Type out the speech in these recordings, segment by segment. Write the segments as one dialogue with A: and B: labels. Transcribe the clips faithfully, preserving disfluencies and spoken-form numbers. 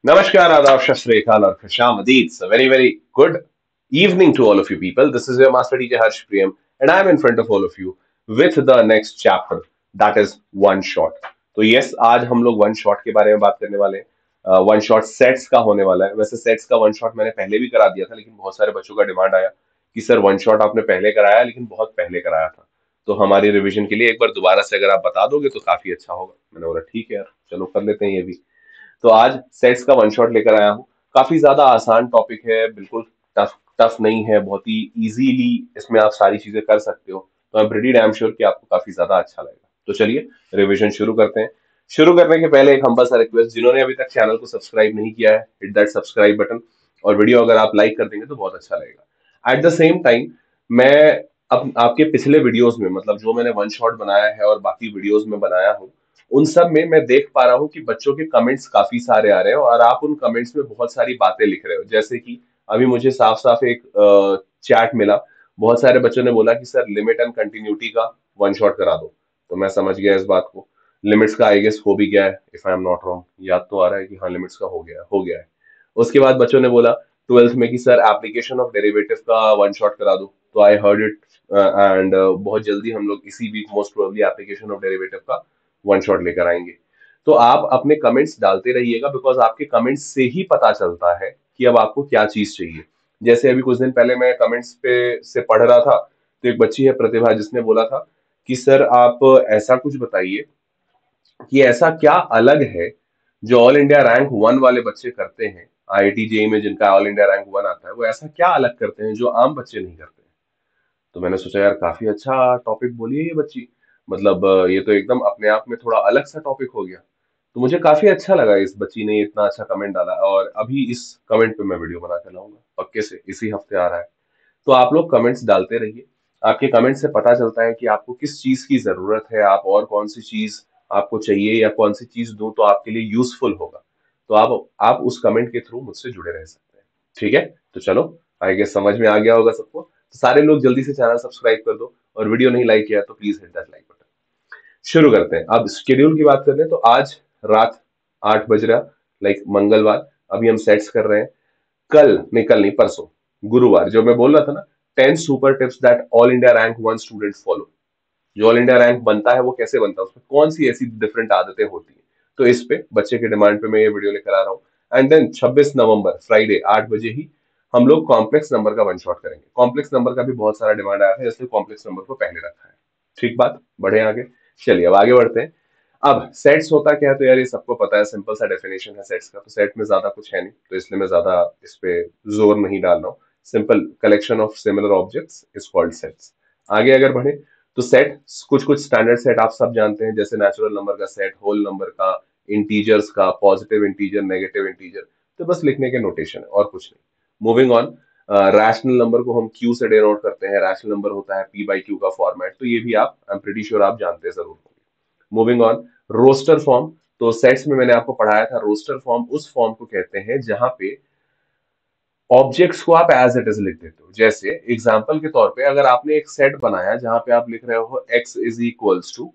A: Namaskar, Adab, Shashrikal, or Khushamadid. So, very, very good evening to all of you people. This is your master teacher Harsh Priyam, and I am in front of all of you with the next chapter, that is one shot. तो yes, आज हम लोग one shot के बारे में बात करने वाले हैं। वन शॉट सेट्स का होने वाला है। वैसे सेट्स का वन शॉट मैंने पहले भी करा दिया था, लेकिन बहुत सारे बच्चों का डिमांड आया कि सर वन शॉट आपने पहले कराया, लेकिन बहुत पहले कराया था। तो हमारी रिवीजन के लिए एक बार दोबारा से अगर आप बता दोगे तो काफी अच्छा होगा। मैंने बोला ठीक है यार, चलो कर लेते हैं ये भी। तो आज सेट्स का वन शॉट लेकर आया हूँ। काफी ज्यादा आसान टॉपिक है, बिल्कुल टफ टफ नहीं है, बहुत ही इजीली इसमें आप सारी चीजें कर सकते हो। तो I am pretty damn sure कि आपको काफी ज्यादा अच्छा लगेगा। तो चलिए रिवीजन शुरू करते हैं। शुरू करने के पहले एक हम्बल सा रिक्वेस्ट, जिन्होंने अभी तक चैनल को सब्सक्राइब नहीं किया है, हिट दैट सब्सक्राइब बटन। और वीडियो अगर आप लाइक कर देंगे तो बहुत अच्छा लगेगा। एट द सेम टाइम मैं अब आपके पिछले वीडियोस में, मतलब जो मैंने वन शॉट बनाया है और बाकी वीडियोस में बनाया हूँ, उन सब में मैं देख पा रहा हूँ कि बच्चों के कमेंट्स काफी सारे आ रहे हैं और आप उन कमेंट्स में बहुत सारी बातें लिख रहे हो। जैसे कि अभी मुझे साफ साफ एक चैट मिला, बहुत सारे बच्चों ने बोला कि सर लिमिट एंड कंटिन्यूटी का वन शॉट करा दो। तो मैं समझ गया इस बात को। लिमिट्स का आई गेस हो भी गया है, if I am not wrong, याद तो आ रहा है कि हाँ लिमिट्स का हो गया है हो गया है। उसके बाद बच्चों ने बोला ट्वेल्थ में कि सर एप्लीकेशन ऑफ डेरिवेटिव का वन शॉट करा दो। तो आई हर्ड इट एंड बहुत जल्दी हम लोग इसी week most probably application of derivative का वन शॉट लेकर आएंगे। तो आप अपने कमेंट्स डालते रहिएगा, बिकॉज आपके कमेंट्स से ही पता चलता है कि अब आपको क्या चीज चाहिए। जैसे अभी कुछ दिन पहले मैं कमेंट्स पे से पढ़ रहा था, तो एक बच्ची है प्रतिभा, जिसने बोला था कि सर आप ऐसा कुछ बताइए कि ऐसा क्या अलग है जो ऑल इंडिया रैंक वन वाले बच्चे करते हैं, आईआईटी जेई में जिनका ऑल इंडिया रैंक वन आता है, वो ऐसा क्या अलग करते हैं जो आम बच्चे नहीं करते हैं। तो मैंने सोचा यार काफी अच्छा टॉपिक बोली है ये बच्ची, मतलब अ, ये तो एकदम अपने आप में थोड़ा अलग सा टॉपिक हो गया। तो मुझे काफी अच्छा लगा इस बच्ची ने इतना अच्छा कमेंट डाला, और अभी इस कमेंट पे मैं वीडियो बना के लाऊंगा पक्के से, इसी हफ्ते आ रहा है। तो आप लोग कमेंट्स डालते रहिए। आपके कमेंट से पता चलता है कि आपको किस चीज की जरूरत है, आप और कौन सी चीज आपको चाहिए, या कौन सी चीज दूं तो आपके लिए यूजफुल होगा। तो आप आप उस कमेंट के थ्रू मुझसे जुड़े रह सकते हैं। ठीक है, तो चलो, आई गेस समझ में आ गया होगा सबको। तो सारे लोग जल्दी से चैनल सब्सक्राइब कर दो, और वीडियो नहीं लाइक किया तो please hit that like button. शुरू करते हैं। अब शेड्यूल की बात करते हैं, तो आज रात आठ बज रहा, लाइक मंगलवार, अभी हम सेट्स कर रहे हैं। कल नहीं, कल नहीं, परसों गुरुवार, जो मैं बोल रहा था ना, ten super tips that all India rank one students follow. जो ऑल इंडिया रैंक बनता है वो कैसे बनता है, उसमें कौन सी ऐसी डिफरेंट आदतें होती हैं। तो इस पे बच्चे के डिमांड पे मैं ये वीडियो लेकर आ रहा हूँ। एंड देन छब्बीस नवंबर फ्राइडे आठ बजे ही हम लोग कॉम्प्लेक्स नंबर का वन शॉट करेंगे। कॉम्प्लेक्स नंबर का भी बहुत सारा डिमांड आया था, इसलिए कॉम्प्लेक्स नंबर को पहले रखा है। ठीक बात, बढ़े आगे। चलिए अब आगे बढ़ते हैं। अब सेट्स होता क्या है, तो यार ये सबको पता है, सिंपल सा डेफिनेशन है सेट्स का। तो सेट में ज्यादा कुछ है नहीं, तो इसलिए मैं ज्यादा इस पे जोर नहीं डाल रहा हूँ। Simple collection of similar objects is called sets. आगे अगर बढ़े, तो सेट कुछ कुछ स्टैंडर्ड सेट आप सब जानते हैं, जैसे नेचुरल नंबर का सेट, होल नंबर का, इंटीजर्स का, पॉजिटिव इंटीजर, नेगेटिव इंटीजर। तो बस लिखने के नोटेशन है और कुछ नहीं। मूविंग ऑन, रैशनल नंबर को हम क्यू से डिनोट करते हैं। रैशनल नंबर होता है पी बाई क्यू का फॉर्मेट, तो ये भी आप, आई एम प्रीटी श्योर आप जानते जरूर होंगे। Moving on, roster form. तो सेट्स में मैंने आपको पढ़ाया था, रोस्टर फॉर्म उस फॉर्म को कहते हैं जहां पे ऑब्जेक्ट्स को आप एज इट इज लिख देते हो। जैसे एग्जांपल के तौर पे, अगर आपने एक सेट बनाया जहां पे आप लिख रहे हो x is equals to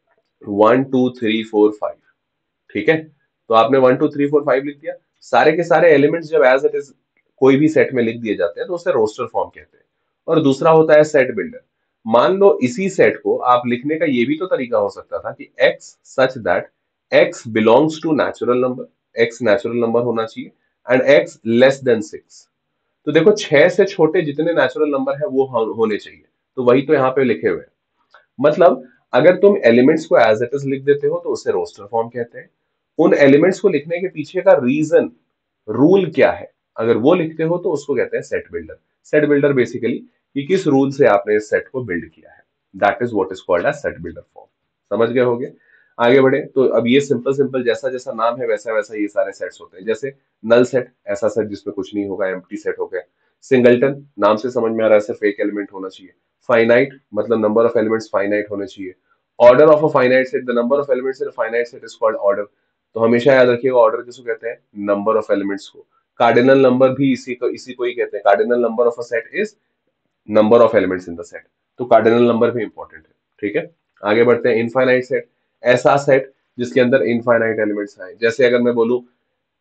A: one two three four five, ठीक है, तो आपने one two three four five लिख दिया। सारे के सारे एलिमेंट्स जब एज इट इज कोई भी सेट में लिख दिए जाते हैं तो उसे रोस्टर फॉर्म कहते हैं। और दूसरा होता है सेट बिल्डर। मान लो इसी सेट को आप लिखने का ये भी तो तरीका हो सकता था कि x such that x belongs to natural number, x natural number होना चाहिए, and x less than six. तो देखो, छह से छोटे जितने नेचुरल नंबर है वो हो- होने चाहिए। तो वही तो यहाँ पे लिखे हुए हैं। मतलब अगर तुम एलिमेंट्स को एज इट इज लिख देते हो तो उसे रोस्टर फॉर्म कहते हैं। उन एलिमेंट्स को लिखने के पीछे का रीजन, रूल क्या है, अगर वो लिखते हो तो उसको कहते हैं set builder. Set builder basically कि किस रूल से आपने इस सेट को बिल्ड किया है, that is what is called as set builder form. समझ गए होगे। आगे बढ़े, तो अब ये सिंपल सिंपल जैसा जैसा नाम है वैसा वैसा ये सारे सेट्स होते हैं। जैसे नल सेट, ऐसा सेट जिसमें कुछ नहीं होगा, एम्प्टी सेट हो गया। सिंगलटन, नाम से समझ में आ रहा है सिर्फ एक एलिमेंट होना चाहिए। फाइनाइट, मतलब नंबर ऑफ एलिमेंट्स फाइनाइट होने चाहिए। Order of a finite set, the number of elements in a finite set is called order. तो हमेशा याद रखिएगा ऑर्डर किसको कहते हैं, नंबर ऑफ एलिमेंट्स को। कार्डिनल नंबर भी इसी को इसी को ही कहते हैं। Cardinal number of a set is number of elements in the set. तो कार्डिनल नंबर भी इंपॉर्टेंट है। ठीक है, आगे बढ़ते हैं। इनफाइनाइट सेट, ऐसा सेट जिसके अंदर इनफाइनाइट एलिमेंट्स आए। जैसे अगर मैं बोलूं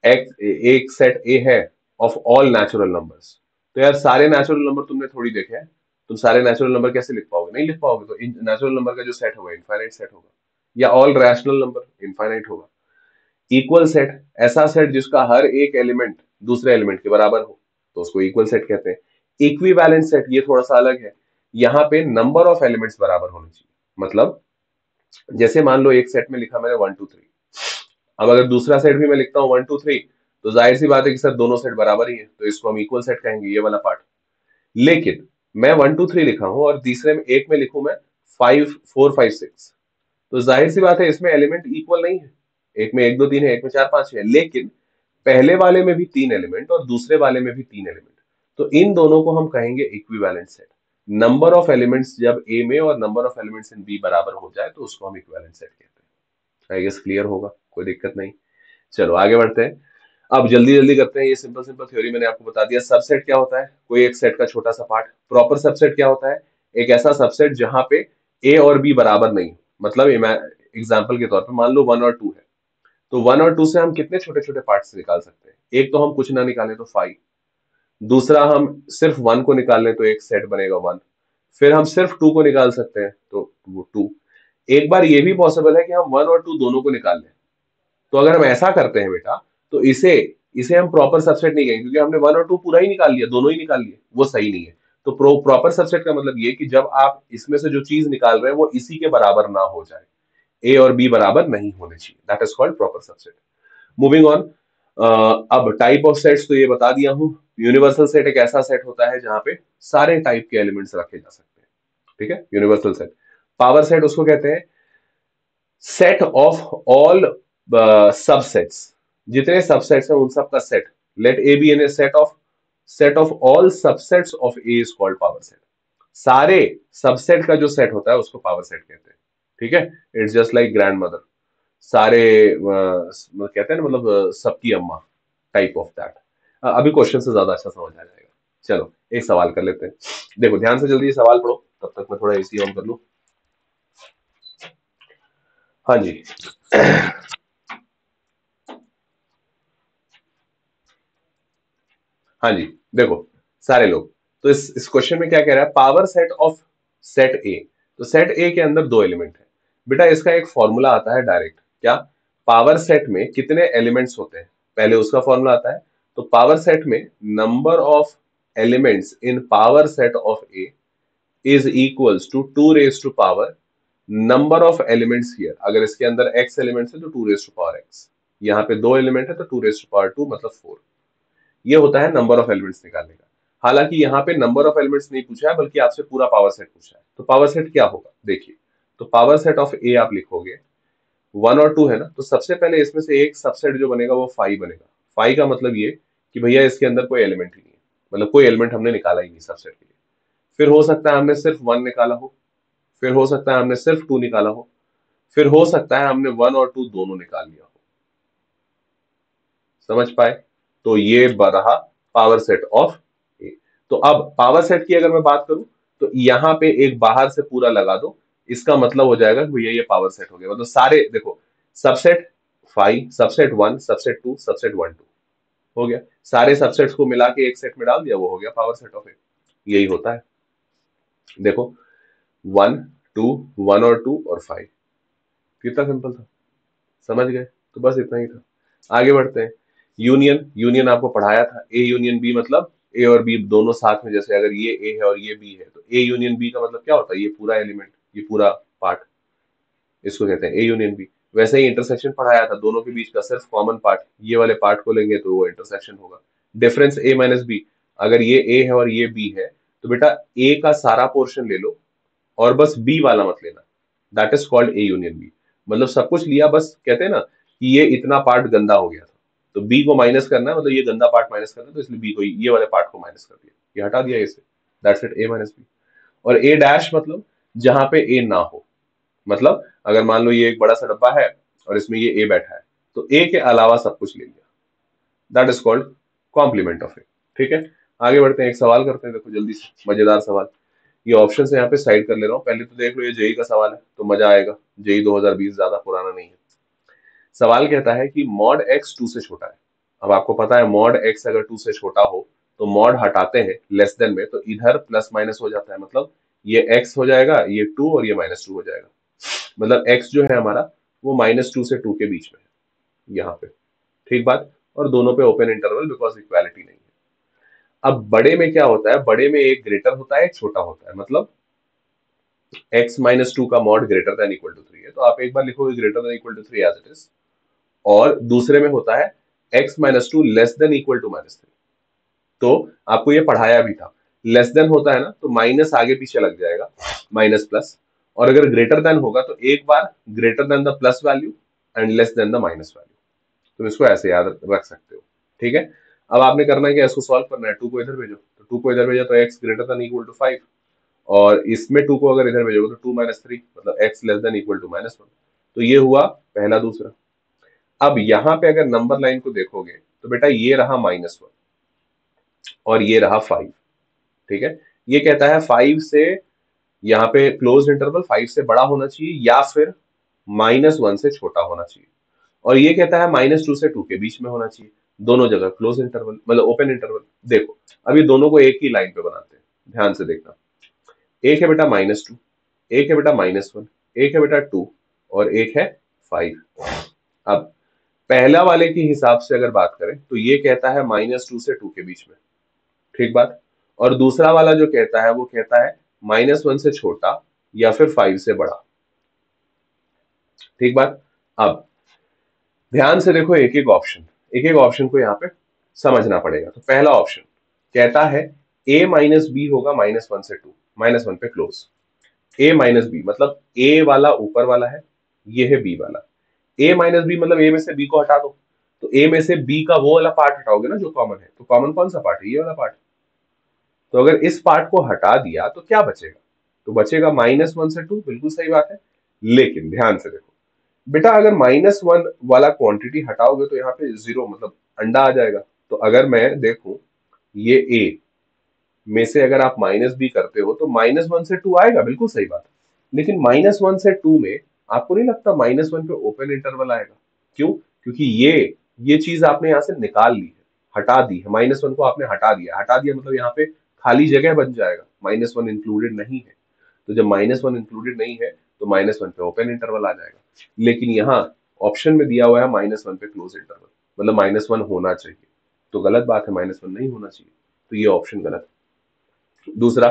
A: एक्स एक सेट ए है ऑफ ऑल नेचुरल नंबर्स, तो यार सारे नेचुरल नंबर तुमने थोड़ी देखे हैं, तुम सारे नेचुरल नंबर कैसे लिख पाओगे? नहीं लिख पाओगे। तो नेचुरल नंबर का जो सेट होगा इनफाइनाइट सेट होगा, या ऑल रैशनल नंबर इनफाइनाइट होगा। इक्वल सेट, ऐसा सेट जिसका हर एक एलिमेंट दूसरे एलिमेंट के बराबर हो, तो उसको इक्वल सेट कहते हैं। इक्विवेलेंट सेट ये थोड़ा सा अलग है, यहाँ पे नंबर ऑफ एलिमेंट्स बराबर होने चाहिए। मतलब जैसे मान लो एक सेट में लिखा मैंने वन टू थ्री, अब अगर दूसरा सेट भी मैं लिखता हूँ वन टू थ्री, तो जाहिर सी बात है कि सर दोनों सेट बराबर ही है, तो इसको हम इक्वल सेट कहेंगे, ये वाला पार्ट। लेकिन मैं वन टू थ्री लिखा हूं और तीसरे में एक में लिखूं मैं फाइव फोर फाइव सिक्स, तो जाहिर सी बात है इसमें एलिमेंट इक्वल नहीं है। एक में एक दो तीन है, एक में चार पांच है, लेकिन पहले वाले में भी तीन एलिमेंट और दूसरे वाले में भी तीन एलिमेंट, तो इन दोनों को हम कहेंगे equivalent set. Number of elements जब ए में और number of elements in B बराबर हो जाए तो उसको हम इक्विवेलेंट सेट कहते हैं। आई गेस क्लियर होगा, कोई दिक्कत नहीं। चलो आगे बढ़ते हैं। अब जल्दी जल्दी करते हैं। ये सिंपल सिंपल थ्योरी मैंने आपको बता दिया। सबसेट क्या होता है? कोई एक सेट का छोटा सा पार्ट। प्रॉपर सबसेट क्या होता है? एक ऐसा सबसेट जहां पे ए और बी बराबर नहीं हो। मतलब एग्जाम्पल के तौर पे मान लो वन और टू है, तो वन और टू से हम कितने छोटे छोटे पार्ट्स निकाल सकते हैं? एक तो हम कुछ ना निकालें तो फाइव, दूसरा हम सिर्फ वन को निकाल लें तो एक सेट बनेगा वन, फिर हम सिर्फ टू को निकाल सकते हैं तो वो टू। एक बार ये भी पॉसिबल है कि हम वन और टू दोनों को निकाल लें। तो अगर हम ऐसा करते हैं बेटा, तो इसे इसे हम प्रॉपर सबसेट नहीं कहेंगे, क्योंकि हमने वन और टू पूरा ही निकाल लिया, दोनों ही निकाल लिए, वो सही नहीं है। तो प्रो प्रॉपर सबसेट का मतलब ये कि जब आप इसमें से जो चीज निकाल रहे हैं वो इसी के बराबर ना हो जाए, ए और बी बराबर नहीं होने चाहिए, that is called proper subset. Moving on. अब टाइप ऑफ सेट्स तो ये बता दिया हूं। यूनिवर्सल सेट एक ऐसा सेट होता है जहां पे सारे टाइप के एलिमेंट्स रखे जा सकते हैं, ठीक है, यूनिवर्सल सेट। पावर सेट उसको कहते हैं सेट ऑफ ऑल सबसेट्स, जितने सबसेट्स हैं उन सब का set. Let A be an a set of set of all subsets of A is called power set. सारे सबसेट का जो सेट होता है उसको पावर सेट कहते हैं, ठीक है। It's just like grandmother, सारे अ, कहते हैं ना, मतलब अ, सबकी अम्मा, टाइप ऑफ दैट। अभी क्वेश्चन से ज्यादा अच्छा समझ आ जाएगा। चलो एक सवाल कर लेते हैं। देखो ध्यान से जल्दी ये सवाल पढ़ो, तब तक मैं थोड़ा एसी ऑन कर लूं। हाँ जी। हाँ जी, देखो सारे लोग, तो इस इस क्वेश्चन में क्या कह रहा है? Power set of set A. तो सेट ए के अंदर दो एलिमेंट है बेटा, इसका एक फॉर्मूला आता है डायरेक्ट। क्या? पावर सेट में कितने एलिमेंट्स होते हैं, पहले उसका फॉर्मूला आता है। तो पावर सेट में number of elements in power set of A is equals to two raise to power number of elements here. अगर इसके अंदर एक्स एलिमेंट्स है तो two raise to power x, यहाँ पे दो एलिमेंट है तो two raise to power two, मतलब फोर। ये होता है नंबर ऑफ एलिमेंट्स निकालने का। हालांकि यहाँ पे नंबर ऑफ एलिमेंट्स नहीं पूछा है, बल्कि आपसे पूरा पावर सेट पूछा है। तो पावर सेट क्या होगा देखिए, तो पावर सेट ऑफ ए आप लिखोगे, वन और टू है ना, तो सबसे पहले इसमें से एक सबसेट जो बनेगा वो फाइव बनेगा। फाइव का मतलब ये कि भैया इसके अंदर कोई एलिमेंट ही नहीं है, मतलब कोई एलिमेंट हमने निकाला ही नहीं सबसेट के लिए। फिर हो सकता है हमने सिर्फ वन निकाला हो, फिर हो सकता है हमने सिर्फ टू निकाला हो, फिर हो सकता है हमने वन और टू दोनों निकाल लिया हो। समझ पाए? तो ये रहा पावर सेट ऑफ ए। तो अब पावर सेट की अगर मैं बात करूं, तो यहां पे एक बाहर से पूरा लगा दो, इसका मतलब हो जाएगा कि भैया ये पावर सेट हो गया। मतलब सारे देखो, subset five, subset one, subset two, subset one two, हो गया। सारे सबसेट्स को मिला के एक सेट में डाल दिया, वो हो गया पावर सेट ऑफ ए। यही होता है। देखो वन, टू, वन और टू और फाइव, कितना सिंपल था, समझ गए? तो बस इतना ही था। आगे बढ़ते हैं। यूनियन, यूनियन आपको पढ़ाया था, ए यूनियन बी, मतलब ए और बी दोनों साथ में, जैसे अगर ये ए है और ये बी है, तो ए यूनियन बी का मतलब क्या होता है? ये पूरा एलिमेंट, ये पूरा पार्ट, इसको कहते हैं ए यूनियन बी। वैसे ही इंटरसेक्शन पढ़ाया था, दोनों के बीच का सिर्फ कॉमन पार्ट, ये वाले पार्ट को लेंगे तो वो इंटरसेक्शन होगा। डिफरेंस ए माइनस बी, अगर ये ए है और ये बी है, तो बेटा ए का सारा पोर्शन ले लो और बस बी वाला मत लेना, that is called A union B. मतलब सब कुछ लिया, बस कहते हैं ना कि ये इतना पार्ट गंदा हो गया था, तो बी को माइनस करना है, मतलब ये गंदा पार्ट माइनस करना है, तो इसलिए बी को, ये वाले पार्ट को माइनस कर दिया, ये हटा दिया इसे, that's it, A minus B. और ए डैश मतलब जहां पे ए ना हो, मतलब अगर मान लो ये एक बड़ा सा डब्बा है और इसमें ये ए बैठा है, तो ए के अलावा सब कुछ ले लिया, that is called complement of A. ठीक है, आगे बढ़ते हैं, एक सवाल करते हैं, देखो जल्दी से, मजेदार सवाल। ये ऑप्शन यहाँ पे साइड कर ले रहा हूँ, पहले तो देख लो, ये जेई का सवाल है तो मजा आएगा, जेई दो हज़ार बीस ज्यादा पुराना नहीं है। सवाल कहता है कि मॉड एक्स टू से छोटा है, अब आपको पता है मॉड एक्स अगर टू से छोटा हो तो मॉड हटाते हैं लेस देन में, तो इधर प्लस माइनस हो जाता है, मतलब ये x हो जाएगा, ये टू और ये माइनस टू हो जाएगा। मतलब x जो है हमारा वो माइनस टू से टू के बीच में है यहाँ पे, ठीक बात। और दोनों पे ओपन इंटरवल, बिकॉज इक्वालिटी नहीं है। अब बड़े में क्या होता है, बड़े में एक ग्रेटर होता है एक छोटा होता है, मतलब x माइनस टू का mod greater than equal to three है, तो आप एक बार लिखोगे greater than equal to three as it is. और दूसरे में होता है x minus two less than equal to minus three. तो आपको ये पढ़ाया भी था, लेस देन होता है ना तो माइनस आगे पीछे लग जाएगा, माइनस प्लस। और अगर ग्रेटर देन होगा तो एक बार greater than the plus value and less than the minus value. तुम इसको ऐसे याद रख सकते हो, ठीक है। अब आपने करना है कि इसको सॉल्व करना है, टू को इधर भेजो, तो टू को इधर भेजो तो x greater than equal to five, और इसमें टू को अगर इधर भेजोगे तो टू माइनस थ्री, मतलब x less than equal to minus one. तो ये हुआ पहला दूसरा। अब यहाँ पे अगर नंबर लाइन को देखोगे तो बेटा ये रहा माइनस वन और ये रहा फाइव, ठीक है। ये कहता है फाइव से, यहाँ पे क्लोज इंटरवल फाइव से बड़ा होना चाहिए या फिर माइनस वन से छोटा होना चाहिए, और ये कहता है माइनस टू से टू के बीच में होना चाहिए। दोनों जगह क्लोज इंटरवल मतलब ओपन इंटरवल। देखो अभी दोनों को एक ही लाइन पे बनाते हैं, ध्यान से देखना। एक है बेटा माइनस टू, एक है बेटा माइनस वन, एक है बेटा टू और एक है फाइव। अब पहला वाले के हिसाब से अगर बात करें तो ये कहता है माइनस टू से टू के बीच में, ठीक बात। और दूसरा वाला जो कहता है वो कहता है माइनस वन से छोटा या फिर फाइव से बड़ा, ठीक बात। अब ध्यान से देखो एक एक ऑप्शन, एक एक ऑप्शन को यहाँ पे समझना पड़ेगा। तो पहला ऑप्शन कहता है a माइनस बी होगा माइनस वन से टू, माइनस वन पे क्लोज। a माइनस बी मतलब a वाला ऊपर वाला है, ये है b वाला। a माइनस बी मतलब a में से b को हटा दो, तो a में से b का वो वाला पार्ट हटाओगे ना जो कॉमन है, तो कॉमन कौन सा पार्ट है, ये वाला पार्ट। तो अगर इस पार्ट को हटा दिया तो क्या बचेगा, तो बचेगा माइनस वन से टू, बिल्कुल सही बात है। लेकिन ध्यान से देखो बेटा, अगर माइनस वन वाला क्वांटिटी हटाओगे तो यहाँ पे जीरो मतलब अंडा आ जाएगा। तो अगर मैं देखूं ये a में से अगर आप माइनस बी करते हो तो माइनस वन से टू आएगा, बिल्कुल सही बात है। लेकिन माइनस वन से टू में आपको नहीं लगता माइनस वन पे ओपन इंटरवल आएगा? क्यों? क्योंकि ये ये चीज आपने यहाँ से निकाल ली है, हटा दी है, माइनस वन को आपने हटा दिया। हटा दिया मतलब यहाँ पे खाली जगह बन जाएगा, माइनस वन इंक्लूडेड नहीं है। तो जब माइनस वन इंक्लूडेड नहीं है तो माइनस वन पे ओपन इंटरवल आ जाएगा। लेकिन यहाँ ऑप्शन में दिया हुआ है माइनस वन पे क्लोज इंटरवल, मतलब माइनस वन होना चाहिए, तो गलत बात है, माइनस वन नहीं होना चाहिए, तो ये ऑप्शन गलत है। दूसरा,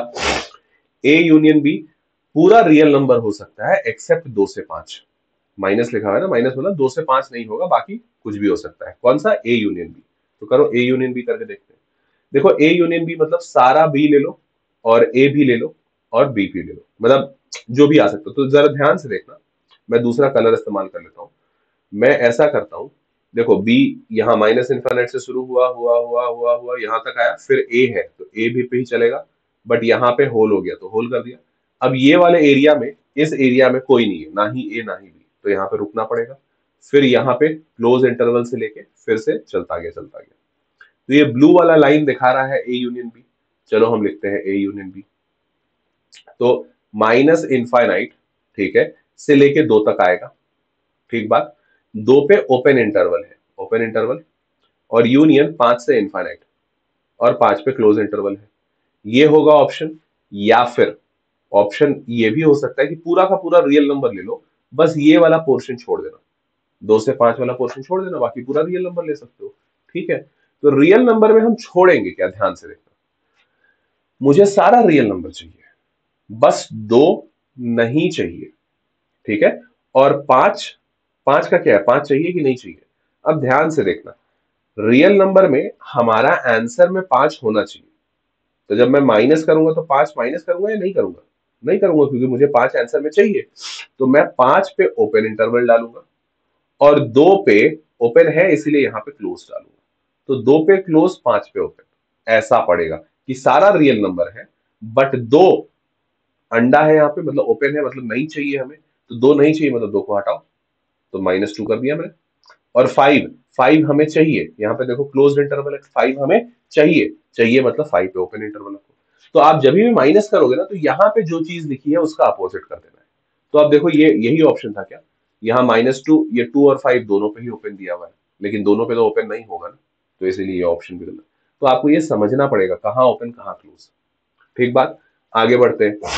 A: ए यूनियन बी पूरा रियल नंबर हो सकता है एक्सेप्ट दो से पांच। माइनस लिखा हुआ है ना, माइनस मतलब दो से पांच नहीं होगा, बाकी कुछ भी हो सकता है। कौन सा? A union B. तो करो ए यूनियन बी करके देखते हैं। देखो ए यूनियन बी मतलब सारा बी ले लो और ए भी ले लो और बी भी ले लो, मतलब जो भी आ सकता है। तो जरा ध्यान से देखना, मैं दूसरा कलर इस्तेमाल कर लेता हूँ। मैं ऐसा करता हूँ, देखो बी यहाँ माइनस इन्फिनिट से शुरू हुआ हुआ हुआ हुआ हुआ यहाँ तक आया, फिर ए है तो ए भी पे ही चलेगा, बट यहाँ पे होल हो गया तो होल कर दिया। अब ये वाले एरिया में, इस एरिया में कोई नहीं है, ना ही ए ना ही बी, तो यहाँ पे रुकना पड़ेगा। फिर यहाँ पे क्लोज इंटरवल से लेके फिर से चलता गया चलता गया। तो ये ब्लू वाला लाइन दिखा रहा है ए यूनियन बी। चलो हम लिखते हैं ए यूनियन बी। तो माइनस इनफाइनाइट, ठीक है, से लेके दो तक आएगा, ठीक बात। दो पे ओपन इंटरवल है, ओपन इंटरवल, और यूनियन पांच से इनफाइनाइट और पांच पे क्लोज इंटरवल है। ये होगा ऑप्शन। या फिर ऑप्शन ये भी हो सकता है कि पूरा का पूरा रियल नंबर ले लो, बस ये वाला पोर्शन छोड़ देना, दो से पांच वाला पोर्शन छोड़ देना, बाकी पूरा रियल नंबर ले सकते हो, ठीक है। तो रियल नंबर में हम छोड़ेंगे क्या, ध्यान से देखना। मुझे सारा रियल नंबर चाहिए, बस दो नहीं चाहिए, ठीक है। और पांच, पांच का क्या है, पांच चाहिए कि नहीं चाहिए? अब ध्यान से देखना, रियल नंबर में हमारा आंसर में पांच होना चाहिए। तो जब मैं माइनस करूंगा तो पांच माइनस करूंगा या नहीं करूंगा? नहीं करूंगा, क्योंकि मुझे पांच आंसर में चाहिए। तो मैं पांच पे ओपन इंटरवल डालूंगा और दो पे ओपन है इसीलिए यहां पे क्लोज डालूंगा। तो दो पे क्लोज, पांच पे ओपन, ऐसा पड़ेगा कि सारा रियल नंबर है बट दो अंडा है यहाँ पे, मतलब ओपन है, मतलब नहीं चाहिए हमें। तो दो नहीं चाहिए मतलब दो को हटाओ, तो माइनस टू कर दिया मैंने। और फाइव, फाइव हमें चाहिए, यहाँ पे देखो क्लोज इंटरवल है, फाइव हमें चाहिए, चाहिए मतलब फाइव पे ओपन इंटरवल है। तो आप जब भी माइनस करोगे ना तो यहाँ पे जो चीज लिखी है उसका अपोजिट कर देना है। तो आप देखो ये यही ऑप्शन था क्या, यहाँ माइनस टू, ये टू और फाइव दोनों पे ही ओपन दिया हुआ है, लेकिन दोनों पे तो ओपन नहीं होगा ना, तो इसीलिए ये ऑप्शन भी गलत। तो आपको ये समझना पड़ेगा कहाँ ओपन कहाँ क्लोज। ठीक बात, आगे बढ़ते हैं।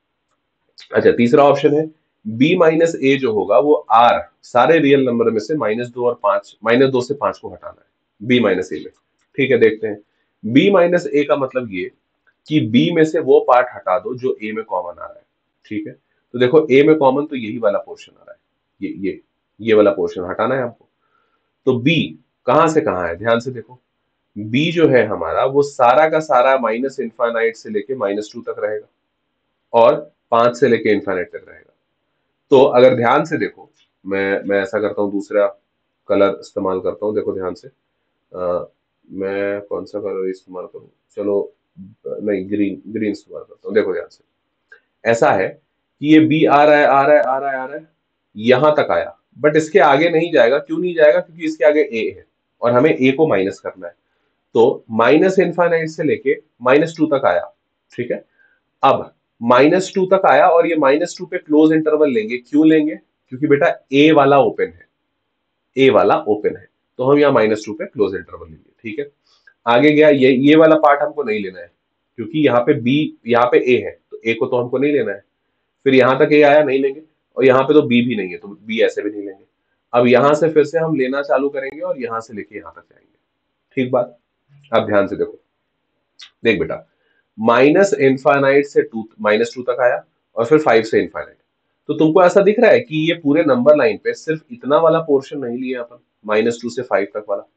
A: अच्छा, तीसरा ऑप्शन है बी माइनस ए जो होगा वो आर सारे रियल नंबर में से माइनस दो और पांच माइनस दो से पांच को हटाना है बी माइनस ए में। ठीक है, देखते हैं। बी माइनस ए का मतलब ये कि बी में से वो पार्ट हटा दो जो ए में कॉमन आ रहा है। ठीक है, तो देखो ए में कॉमन तो यही वाला पोर्शन आ रहा है, ये ये ये वाला पोर्शन हटाना है आपको। तो बी कहां से कहां है, ध्यान से देखो। बी जो है हमारा वो सारा का सारा माइनस इनफाइनाइट से लेके माइनस टू तक रहेगा और पांच से लेके इनफाइनाइट तक रहेगा। तो अगर ध्यान से देखो, मैं मैं ऐसा करता हूँ, दूसरा कलर इस्तेमाल करता हूँ, देखो ध्यान से। अ, मैं कौन सा कलर इस्तेमाल करूँ, चलो नहीं, ग्रीन ग्रीन इस्तेमाल करता हूँ। देखो ध्यान से, ऐसा है कि ये बी आ रहा है आ रहा है आ रहा है आ रहा है, यहां तक आया, बट इसके आगे नहीं जाएगा। क्यों नहीं जाएगा, क्योंकि इसके आगे ए है और हमें ए को माइनस करना है। तो माइनस इनफाइनाइट से लेके माइनस टू तक आया। ठीक है, अब माइनस टू तक आया और ये माइनस टू पे क्लोज इंटरवल लेंगे। क्यों लेंगे, क्योंकि बेटा ए वाला ओपन है, ए वाला ओपन है, तो हम यहाँ माइनस टू पे क्लोज इंटरवल लेंगे। ठीक है, आगे गया, ये ये वाला पार्ट हमको नहीं लेना है क्योंकि यहाँ पे बी, यहाँ पे ए है, तो ए को तो हमको नहीं लेना है। फिर यहाँ तक ए आया, नहीं लेंगे, और यहाँ पे तो बी भी नहीं है तो बी ऐसे भी नहीं लेंगे। अब यहाँ से फिर से हम लेना चालू करेंगे और यहाँ से लेके यहाँ तक जाएंगे। ठीक बात, अब ध्यान से देखो, देख बेटा, माइनस इनफाइनाइट से टू माइनस टू तक आया और फिर फाइव से इनफाइनाइट। तो तुमको ऐसा दिख रहा है कि ये पूरे नंबर लाइन पे सिर्फ इतना वाला पोर्शन नहीं लिया अपन, माइनस टू से फाइव तक वाला।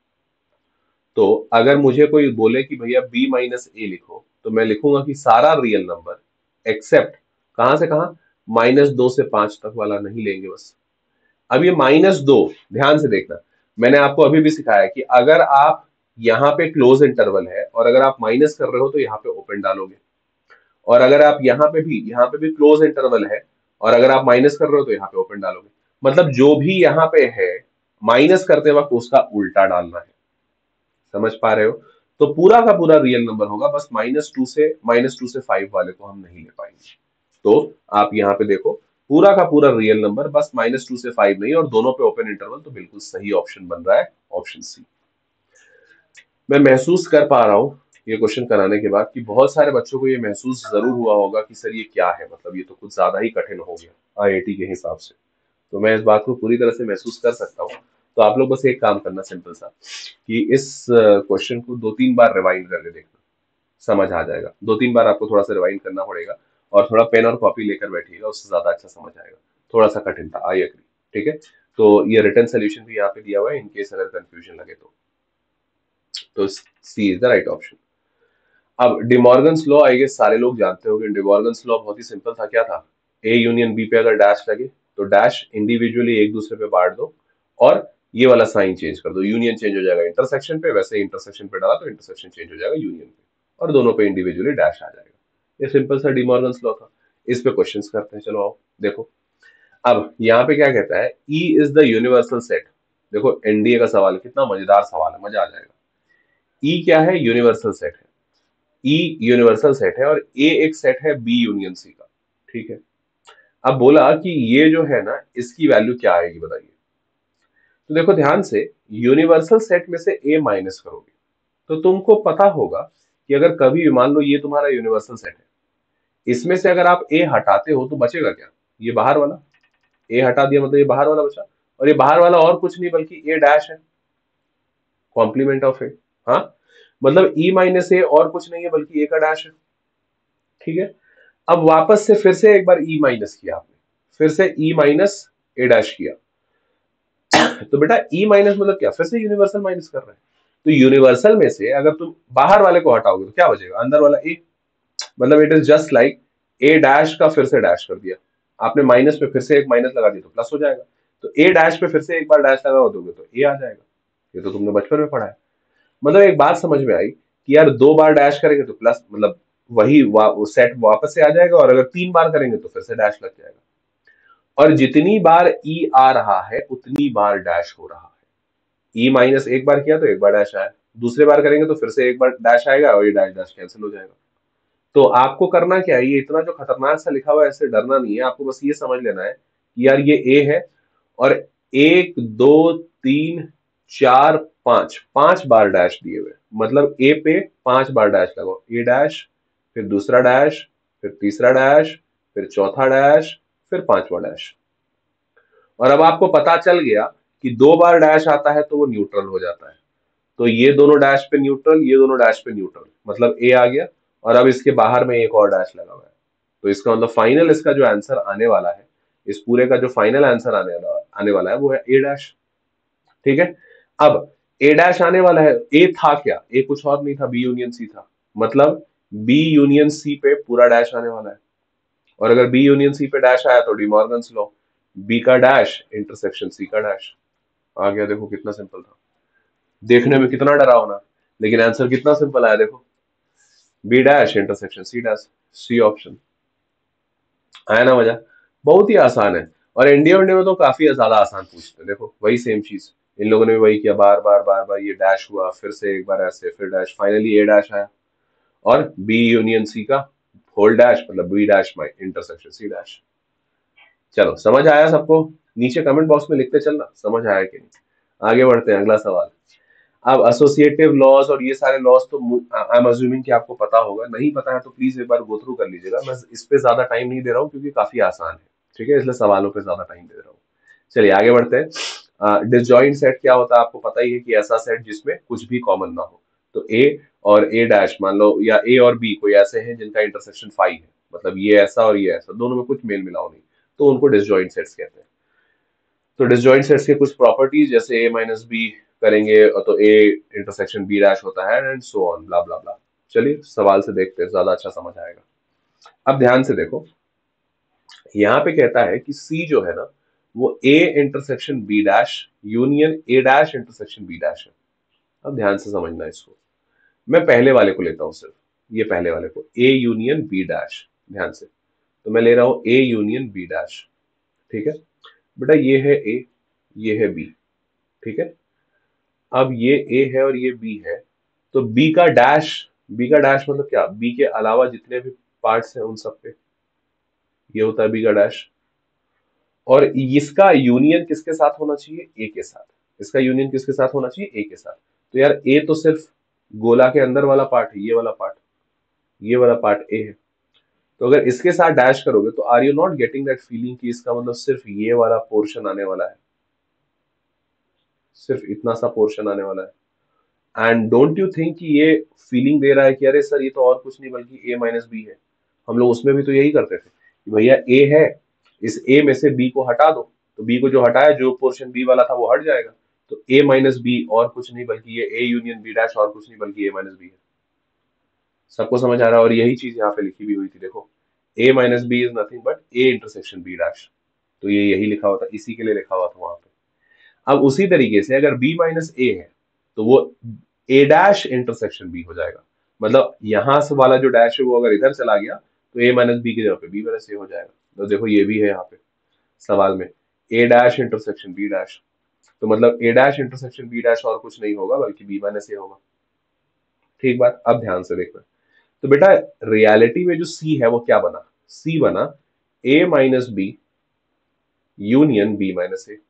A: तो अगर मुझे कोई बोले कि भैया बी माइनस ए लिखो, तो मैं लिखूंगा कि सारा रियल नंबर एक्सेप्ट कहां से कहां, माइनस दो से पांच तक वाला नहीं लेंगे बस। अब ये माइनस दो, ध्यान से देखना, मैंने आपको अभी भी सिखाया कि अगर आप यहाँ पे क्लोज इंटरवल है और अगर आप माइनस कर रहे हो तो यहाँ पे ओपन डालोगे, और अगर आप यहाँ पे भी यहाँ पे भी क्लोज इंटरवल है और अगर आप माइनस कर रहे हो तो यहाँ पे ओपन डालोगे। मतलब जो भी यहाँ पे है माइनस करते वक्त उसका उल्टा डालना है। समझ पा रहे हो? तो पूरा का पूरा रियल नंबर होगा, बस माइनस टू से माइनस टू से फाइव वाले को हम नहीं ले पाएंगे। तो आप यहाँ पे देखो, पूरा का पूरा रियल नंबर बस माइनस टू से फाइव नहीं, और दोनों पे ओपन इंटरवल, तो बिल्कुल सही ऑप्शन बन रहा है ऑप्शन सी। मैं महसूस कर पा रहा हूँ ये क्वेश्चन कराने के बाद कि बहुत सारे बच्चों को ये महसूस जरूर हुआ होगा कि सर ये क्या है, मतलब ये तो कुछ ज्यादा ही कठिन हो गया आई आई टी के हिसाब से। तो मैं इस बात को पूरी तरह से महसूस कर सकता हूँ। तो आप लोग बस एक काम करना सिंपल सा, कि इस क्वेश्चन को दो तीन बार रिवाइंड करके देखना, समझ आ जाएगा। दो तीन बार आपको थोड़ा सा रिवाइंड करना पड़ेगा और थोड़ा पेन और कॉपी लेकर बैठिएगा, उससे ज्यादा अच्छा समझ आएगा। थोड़ा सा कठिन था, आई एग्री। ठीक है, तो ये रिटर्न सोल्यूशन भी यहाँ पे दिया हुआ है, इनकेस अगर कंफ्यूजन लगे तो तो C is the right option. अब डिमॉर्गन्स लॉ आई गेस सारे लोग जानते होंगे। डिमॉर्गन्स लॉ बहुत ही सिंपल था, क्या था, ए यूनियन बी पे अगर डैश लगे तो डैश इंडिविजुअली एक दूसरे पे बांट दो और ये वाला साइन चेंज कर दो, यूनियन चेंज हो जाएगा इंटरसेक्शन पे, वैसे ही इंटरसेक्शन पे डाला तो इंटरसेक्शन चेंज हो जाएगा यूनियन पे, और दोनों पे इंडिविजुअली डैश आ जाएगा। ये सिंपल सा डिमॉर्गन्स लॉ था। इस पे क्वेश्चंस करते हैं, चलो आओ देखो। अब यहाँ पे क्या कहता है, E is the universal set. देखो एनडीए का सवाल है, कितना मजेदार सवाल है, मजा आ जाएगा। ई क्या है, यूनिवर्सल सेट है। ई यूनिवर्सल सेट है और ए एक सेट है बी यूनियन सी का। ठीक है, अब बोला कि ये जो है ना, इसकी वैल्यू क्या आएगी बताइए। तो देखो ध्यान से, यूनिवर्सल सेट में से ए माइनस करोगे तो तुमको पता होगा कि अगर कभी भी मान लो ये तुम्हारा यूनिवर्सल सेट है, इसमें से अगर आप ए हटाते हो तो बचेगा क्या, ये बाहर वाला। ए हटा दिया मतलब ये बाहर वाला बचा, और ये बाहर वाला और कुछ नहीं बल्कि ए डैश है, कॉम्प्लीमेंट ऑफ ए। हाँ, मतलब ई माइनस ए और कुछ नहीं है बल्कि ए का डैश है। ठीक है, अब वापस से फिर से एक बार ई माइनस किया आपने, फिर से ई माइनस ए डैश किया, तो बेटा ई माइनस मतलब क्या, फिर से यूनिवर्सल माइनस कर रहे हैं। तो यूनिवर्सल में से अगर तुम बाहर वाले को हटाओगे तो क्या बचेगा, अंदर वाला ए। मतलब it is just like A dash का फिर से डैश कर दिया आपने, माइनस पे फिर से एक माइनस लगा दिया तो प्लस हो जाएगा। तो ए डैश पे फिर से एक बार डैश लगा दोगे तो ए आ जाएगा। ये तो तुमने बचपन में पढ़ा है। मतलब एक बात समझ में आई कि यार दो बार डैश करेंगे तो प्लस, मतलब वही वा, वो सेट वापस से आ जाएगा, और अगर तीन बार करेंगे तो फिर से डैश लग जाएगा। और जितनी बार ई आ रहा है उतनी बार डैश हो रहा है। ई माइनस एक बार किया तो एक बार डैश आया, दूसरे बार करेंगे तो फिर से एक बार डैश आएगा और ये डैश डैश कैंसिल हो जाएगा। तो आपको करना क्या है, ये इतना जो खतरनाक सा लिखा हुआ है, ऐसे डरना नहीं है आपको, बस ये समझ लेना है कि यार ये ए है और एक दो तीन चार पांच पांच बार डैश दिए हुए, मतलब ए पे पांच बार डैश लगाओ, ए डैश, फिर दूसरा डैश, फिर तीसरा डैश, फिर चौथा डैश, फिर पांचवा डैश। और अब आपको पता चल गया कि दो बार डैश आता है तो वो न्यूट्रल हो जाता है, तो ये दोनों डैश पे न्यूट्रल, ये दोनों डैश पे न्यूट्रल, मतलब ए आ गया। और अब इसके बाहर में एक और डैश लगा हुआ है, तो इसका मतलब फाइनल इसका जो आंसर आने वाला है, इस पूरे का जो फाइनल आंसर आने वाला आने वाला है वो है ए डैश। ठीक है। अब ए डैश आने वाला है, ए था क्या, ए कुछ और नहीं था, बी यूनियन सी था, मतलब बी यूनियन सी पे पूरा डैश आने वाला है। और अगर बी यूनियन सी पे डैश आया तो डिमॉर्गन्स लॉ, बी का डैश इंटरसेक्शन सी का डैश आ गया। देखो कितना सिंपल था, देखने में कितना डरावना, लेकिन आंसर कितना सिंपल आया देखो, B dash intersection C dash, C option. आया ना मजा, बहुत ही आसान है। और इंडिया इंडिया में तो काफी ज्यादा आसान पूछते हैं, देखो वही सेम चीज इन लोगों ने भी वही किया, बार बार बार बार ये डैश हुआ, फिर से एक बार ऐसे, फिर डैश, फाइनली ए डैश आया। और बी यूनियन सी का होल डैश मतलब B dash my intersection C dash. चलो समझ आया सबको, नीचे कमेंट बॉक्स में लिखते चलना समझ आया कि नहीं। आगे बढ़ते हैं, अगला सवाल। अब एसोसिएटिव लॉज और ये सारे लॉज तो आई एम अज्यूमिंग कि आपको पता होगा, नहीं पता है तो प्लीज एक बार गो थ्रू कर लीजिएगा, मैं इस पे ज्यादा टाइम नहीं दे रहा हूँ क्योंकि काफी आसान है। ठीक है, इसलिए सवालों पे ज्यादा टाइम दे रहा हूँ। चलिए आगे बढ़ते हैं। डिसजॉइंट सेट क्या होता है आपको पता ही है, कि ऐसा सेट जिसमें कुछ भी कॉमन ना हो। तो ए और ए डैश मान लो, या ए और बी कोई ऐसे हैं जिनका इंटरसेक्शन फाइव है, मतलब ये ऐसा और ये ऐसा, दोनों में कुछ मेल मिलाओ नहीं, तो उनको डिसजॉइंट सेट्स कहते हैं। तो डिसजॉइंट सेट्स के कुछ प्रॉपर्टीज, जैसे ए माइनस बी करेंगे तो ए इंटरसेक्शन बी डैश होता है, एंड सो ऑन ब्ला ब्ला ब्ला। चलिए सवाल से देखते हैं, ज्यादा अच्छा समझ आएगा। अब ध्यान से देखो, यहाँ पे कहता है कि सी जो है ना वो A intersection B dash union A dash intersection B dash है। अब ध्यान से समझना इसको, मैं पहले वाले को लेता हूँ सिर्फ, ये पहले वाले को, ए यूनियन बी डैश, ध्यान से। तो मैं ले रहा हूँ ए यूनियन बी डैश। ठीक है बेटा, ये है ए, ये है बी। ठीक है, अब ये ए है और ये बी है, तो बी का डैश, बी का डैश मतलब क्या, बी के अलावा जितने भी पार्ट्स हैं उन सब पे, ये होता है बी का डैश। और इसका यूनियन किसके साथ होना चाहिए, ए के साथ। इसका यूनियन किसके साथ होना चाहिए, ए के साथ। तो यार ए तो सिर्फ गोला के अंदर वाला पार्ट है, ये वाला पार्ट, ये वाला पार्ट ए है। तो अगर इसके साथ डैश करोगे तो are you not getting that feeling कि इसका मतलब सिर्फ ये वाला पोर्शन आने वाला है, सिर्फ इतना सा पोर्शन आने वाला है। एंड डोंट यू थिंक कि ये फीलिंग दे रहा है कि अरे सर ये तो और कुछ नहीं बल्कि ए माइनस बी है। हम लोग उसमें भी तो यही करते थे कि भैया ए है, इस ए में से बी को हटा दो, तो बी को जो हटाया, जो पोर्शन बी वाला था वो हट जाएगा। तो ए माइनस बी और कुछ नहीं बल्कि ये ए यूनियन बी डैश और कुछ नहीं बल्कि ए माइनस बी है। सबको समझ आ रहा है, और यही चीज यहाँ पे लिखी भी हुई थी देखो, A minus B is nothing but A intersection B dash. तो ये यही लिखा हुआ था, इसी के लिए लिखा हुआ था वहां पे। अब उसी तरीके से अगर b माइनस ए है तो वो a डैश इंटरसेक्शन b हो जाएगा, मतलब यहां से वाला जो डैश है वो अगर इधर चला गया तो a माइनस बी की जगह पे b माइनस ए हो जाएगा। तो देखो ये भी है यहाँ पे सवाल में, a dash intersection b dash, तो मतलब a dash intersection b dash और कुछ नहीं होगा बल्कि b माइनस ए होगा। ठीक बात, अब ध्यान से देखना। तो बेटा रियलिटी में जो c है वो क्या बना, c बना a minus B union b minus A.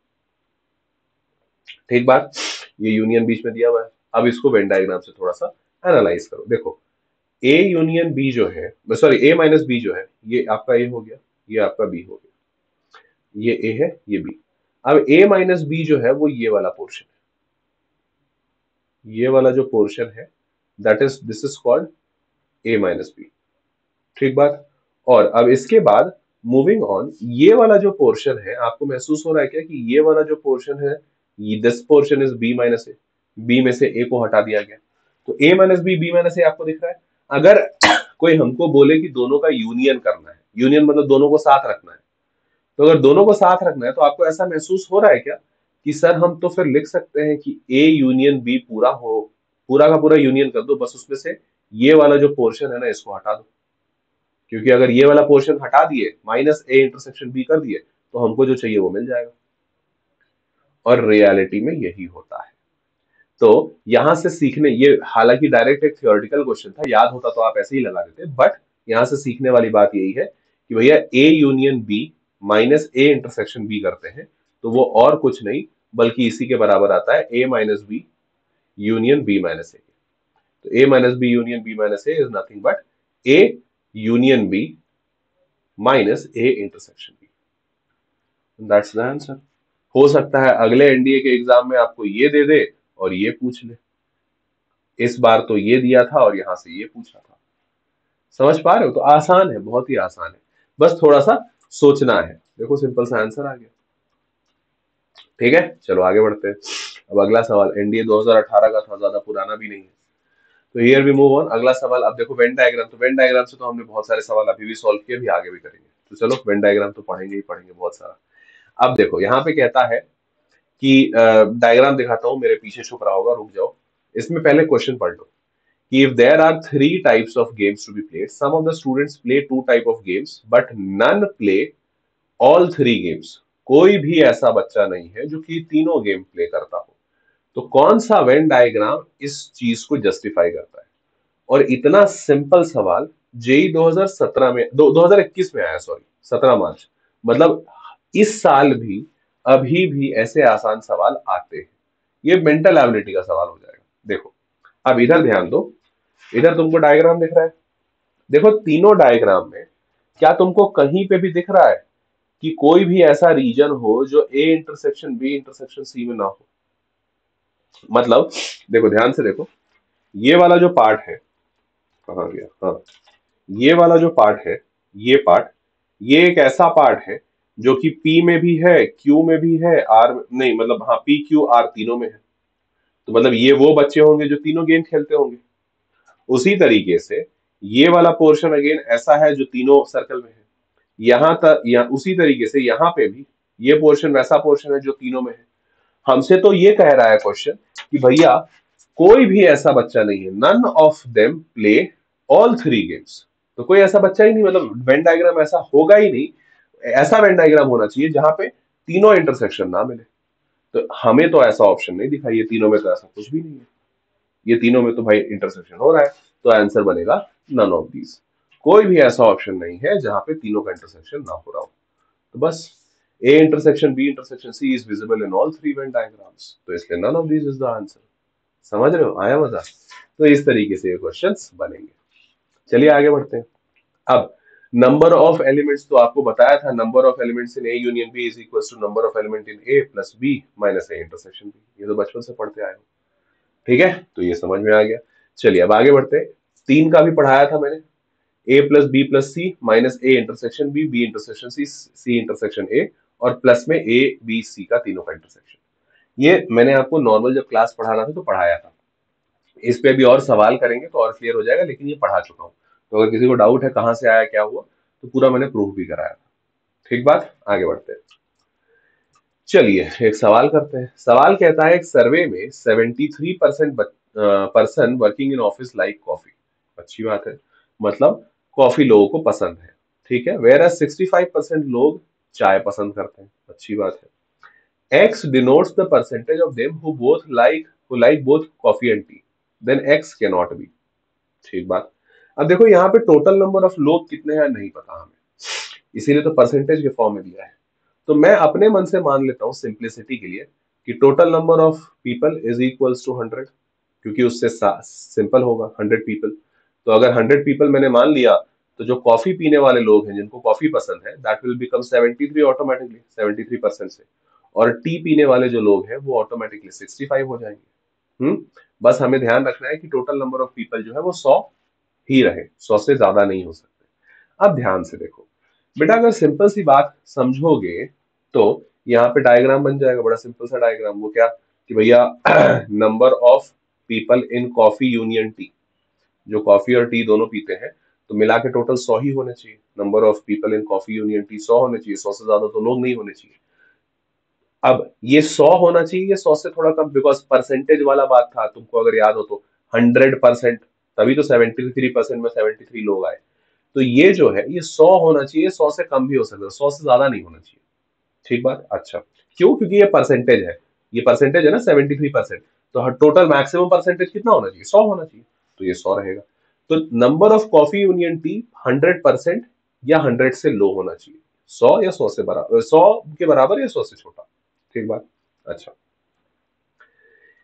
A: ठीक बात, ये यूनियन बीच में दिया हुआ है। अब इसको वेन डायग्राम से थोड़ा सा एनालाइज करो। देखो ए यूनियन बी जो है, सॉरी ए माइनस बी जो है, ये आपका ए हो गया, ये आपका बी हो गया, ये ए है ये बी। अब ए माइनस बी जो है वो ये वाला पोर्शन है, ये वाला जो पोर्शन है that is this is called A minus B. ठीक बात। और अब इसके बाद मूविंग ऑन, ये वाला जो पोर्शन है, आपको महसूस हो रहा है क्या कि ये वाला जो पोर्शन है, this portion is B minus A, B में से ए को हटा दिया गया, तो A minus B, B minus A आपको दिख रहा है। अगर कोई हमको बोले कि दोनों का यूनियन करना है, यूनियन मतलब दोनों को साथ रखना है, तो अगर दोनों को साथ रखना है तो आपको ऐसा महसूस हो रहा है क्या कि सर हम तो फिर लिख सकते हैं कि ए यूनियन बी पूरा हो, पूरा का पूरा यूनियन कर दो, बस उसमें से ये वाला जो पोर्शन है ना इसको हटा दो, क्योंकि अगर ये वाला पोर्शन हटा दिए, माइनस ए इंटरसेक्शन बी कर दिए, तो हमको जो चाहिए वो मिल जाएगा। और रियलिटी में यही होता है। तो यहां से सीखने, ये हालांकि डायरेक्ट एक थियोरेटिकल क्वेश्चन था, याद होता तो आप ऐसे ही लगा देते, बट यहां से सीखने वाली बात यही है कि भैया A union B minus A intersection B करते हैं तो वो और कुछ नहीं बल्कि इसी के बराबर आता है, A minus B union B minus A. तो A minus B union B minus A is nothing but A union B minus A intersection B. That's the answer. हो सकता है अगले एनडीए के एग्जाम में आपको ये दे दे और ये पूछ ले। इस बार तो ये दिया था और यहां से ये पूछा था। समझ पा रहे हो? तो आसान है, बहुत ही आसान है, बस थोड़ा सा सोचना है। देखो सिंपल सा आंसर आ गया। ठीक है, चलो आगे बढ़ते हैं। अब अगला सवाल एनडीए दो हज़ार अठारह का था, ज्यादा पुराना भी नहीं है। तो हियर वी मूव ऑन। अगला सवाल, अब देखो वेन डायग्राम। तो वेन डायग्राम से तो हमने बहुत सारे सवाल अभी भी सॉल्व किए, भी आगे भी करेंगे। तो चलो वेन डायग्राम तो पढ़ेंगे ही पढ़ेंगे बहुत सारा। अब देखो यहाँ पे कहता है कि डायग्राम दिखाता हूँ, मेरे पीछे छुप रहा होगा, रुक जाओ। इसमें पहले क्वेश्चन पढ़ लो कि if there are three types of games to be played, some of the students play two type of games but none play all three games। कोई भी ऐसा बच्चा नहीं है जो कि तीनों गेम प्ले करता हो। तो कौन सा वेन डायग्राम इस चीज को जस्टिफाई करता है? और इतना सिंपल सवाल जेई दो हज़ार सत्रह में, दो, दो हज़ार इक्कीस में आया, सॉरी सत्रह मार्च, मतलब इस साल भी अभी भी ऐसे आसान सवाल आते हैं। ये मेंटल एबिलिटी का सवाल हो जाएगा। देखो अब इधर ध्यान दो, इधर तुमको डायग्राम दिख रहा है। देखो तीनों डायग्राम में क्या तुमको कहीं पे भी दिख रहा है कि कोई भी ऐसा रीजन हो जो A intersection B intersection C में ना हो? मतलब देखो ध्यान से देखो, ये वाला जो पार्ट है, कहाँ गया, हाँ, ये वाला जो पार्ट है, ये पार्ट, ये एक ऐसा पार्ट है जो कि P में भी है, Q में भी है, R नहीं, मतलब हाँ P Q R तीनों में है। तो मतलब ये वो बच्चे होंगे जो तीनों गेम खेलते होंगे। उसी तरीके से ये वाला पोर्शन अगेन ऐसा है जो तीनों सर्कल में है। यहाँ तक या उसी तरीके से यहाँ पे भी ये पोर्शन वैसा पोर्शन है जो तीनों में है। हमसे तो ये कह रहा है क्वेश्चन कि भैया कोई भी ऐसा बच्चा नहीं है, none of them play all three games. तो कोई ऐसा बच्चा ही नहीं, मतलब वेन डायग्राम ऐसा होगा ही नहीं, ऐसा वेन डायग्राम होना चाहिए जहां पे तीनों इंटरसेक्शन ना मिले। तो हमें तो ऐसा ऑप्शन नहीं दिखा, ये तीनों में तो ऐसा कुछ भी नहीं है। ये तीनों में तो भाई इंटरसेक्शन हो रहा है, तो आंसर बनेगा नन ऑफ दीज। कोई भी ऐसा ऑप्शन नहीं है जहां पे तीनों का इंटरसेक्शन ना हो रहा हो। तो बस A intersection B intersection C is visible in all three Venn diagrams, तो इसलिए none of these is the answer. समझ रहे हो? आया मजा? तो इस तरीके से ये क्वेश्चंस बनेंगे। चलिए आगे बढ़ते हैं। अब नंबर ऑफ एलिमेंट्स तो आपको बताया था, number of elements in A union B is equal to number of element in A plus B minus A intersection B. ये तो बचपन से पढ़ते आए हो। ठीक है, तो ये समझ में आ गया। चलिए अब आगे बढ़ते हैं। तीन का भी पढ़ाया था मैंने, A plus B plus C minus A intersection B, B intersection C, C intersection A, और प्लस में ए बी सी का तीनों का इंटरसेक्शन। ये मैंने आपको नॉर्मल जब क्लास पढ़ा रहा था तो पढ़ाया था। इस पे भी और सवाल करेंगे तो और क्लियर हो जाएगा, लेकिन ये पढ़ा चुका हूँ। तो अगर किसी को डाउट है कहाँ से आया क्या हुआ, तो पूरा मैंने प्रूफ भी कराया था। ठीक बात, आगे बढ़ते हैं। चलिए एक सवाल करते हैं। सवाल कहता है एक सर्वे में तिहत्तर percent person working in office like coffee. अच्छी बात है, मतलब कॉफी लोगों को पसंद है। ठीक है, वेयर एज पैंसठ परसेंट लोग चाय पसंद करते हैं। अच्छी बात है। X denotes the percentage of them who both like who like both coffee and tea, then X can not be. ठीक बात। अब देखो यहाँ पे टोटल नंबर ऑफ लोग कितने हैं नहीं पता हमें, इसीलिए तो परसेंटेज के फॉर्म में दिया है। तो मैं अपने मन से मान लेता हूँ सिंप्लिसिटी के लिए कि total number of people is equals to hundred, क्योंकि उससे सिंपल होगा हंड्रेड पीपल। तो अगर हंड्रेड पीपल मैंने मान लिया, तो जो कॉफी पीने वाले लोग हैं जिनको कॉफी पसंद है, that will become seventy three automatically, seventy three percent से। और टी पीने वाले जो लोग हैं वो ऑटोमेटिकली सिक्सटी फाइव हो जाएंगे। हम्म बस हमें ध्यान रखना है कि टोटल नंबर ऑफ पीपल जो है वो सौ ही रहे, सौ से ज्यादा नहीं हो सकते। अब ध्यान से देखो बेटा, अगर सिंपल सी बात समझोगे तो यहाँ पे डायग्राम बन जाएगा, बड़ा सिंपल सा डायग्राम। वो क्या कि भैया number of people in coffee union tea, जो कॉफी और टी दोनों पीते हैं, तो मिला के टोटल सौ ही होने चाहिए। Number of people in coffee union tea सौ होने चाहिए, सौ से ज्यादा तो लोग नहीं होने चाहिए। अब ये सौ होना चाहिए, ये सौ से थोड़ा कम, बिकॉज परसेंटेज वाला बात था, तुमको अगर याद हो तो हंड्रेड परसेंट, तभी तो सेवेंटी थ्री परसेंट में सेवेंटी थ्री लोग आए। तो ये जो है ये सौ होना चाहिए, सौ से कम भी हो सकता है, सौ से ज्यादा नहीं होना चाहिए। ठीक बात। अच्छा, क्यों? क्योंकि ये परसेंटेज है, ये परसेंटेज है ना सेवेंटी थ्री परसेंट। तो टोटल मैक्सिमम परसेंटेज कितना होना चाहिए? सौ होना चाहिए, तो ये सौ रहेगा। तो number of coffee union tea hundred percent या हंड्रेड से लो होना चाहिए, सौ या सौ से बराबर, सौ के बराबर या सौ से छोटा। ठीक बात। अच्छा,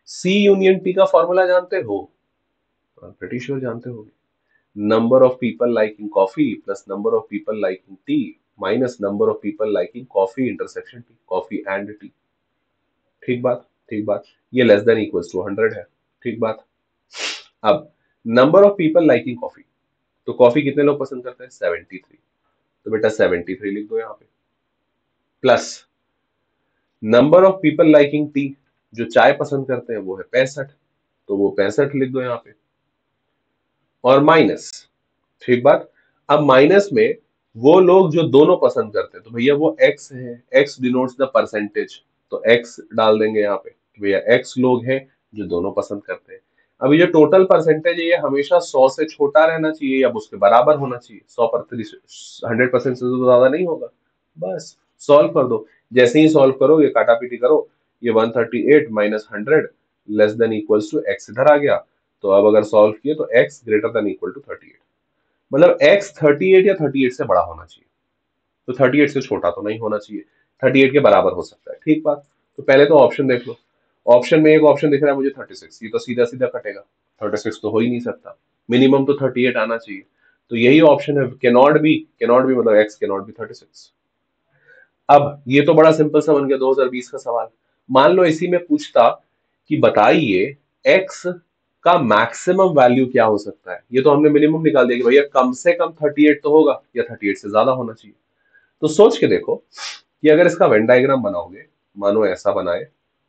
A: सी यूनियन टी का फॉर्मूला जानते हो? प्रीटी श्योर जानते होगे। Number of people liking coffee plus number of people liking tea minus number of people liking coffee intersection tea, coffee and tea. ठीक बात, ठीक बात। ये less than equals to hundred है। ठीक बात। अब number of people liking coffee, तो कॉफी कितने लोग पसंद करते हैं? Seventy three. तो बेटा सेवेंटी थ्री लिख दो यहाँ पे, plus number of people liking tea, जो चाय पसंद करते हैं वो है पैंसठ, तो वो पैंसठ लिख दो यहाँ पे, और माइनस। ठीक बात। अब माइनस में वो लोग जो दोनों पसंद करते हैं, तो भैया वो x है, x डिनोट्स द परसेंटेज, तो x डाल देंगे यहाँ पे कि भैया x लोग हैं जो दोनों पसंद करते हैं। अब ये जो टोटल परसेंटेज है ये हमेशा सौ से छोटा रहना चाहिए या उसके बराबर होना चाहिए, सौ प्रतिशत, हंड्रेड परसेंट से तो ज्यादा नहीं होगा। बस सॉल्व कर दो। जैसे ही सॉल्व करो, ये काटा पीटी करो, ये one thirty eight minus hundred less than equals to x इधर आ गया। तो अब अगर सॉल्व किए तो x greater than equal to thirty eight, मतलब x थर्टी एट या थर्टी एट से बड़ा होना चाहिए, तो थर्टी एट से छोटा तो नहीं होना चाहिए, थर्टी एट के बराबर हो सकता है। ठीक बात। तो पहले तो ऑप्शन देख लो। ऑप्शन में एक ऑप्शन दिख रहा है मुझे थर्टी सिक्स, ये तो सीधा सीधा कटेगा, थर्टी सिक्स तो हो ही नहीं सकता, मिनिमम तो थर्टी एट आना चाहिए। तो यही ऑप्शन है, can not be, can not be मतलब x can not be thirty six. अब ये तो बड़ा सिंपल सा बन गया दो हज़ार बीस का सवाल। मान लो इसी में पूछता कि बताइए x का मैक्सिमम वैल्यू क्या हो सकता है, ये तो हमने मिनिमम निकाल दिया कि भैया कम से कम थर्टी एट तो होगा या थर्टी एट से ज्यादा होना चाहिए। तो सोच के देखो कि अगर इसका वेन डायग्राम बनाओगे, मानो ऐसा बनाए,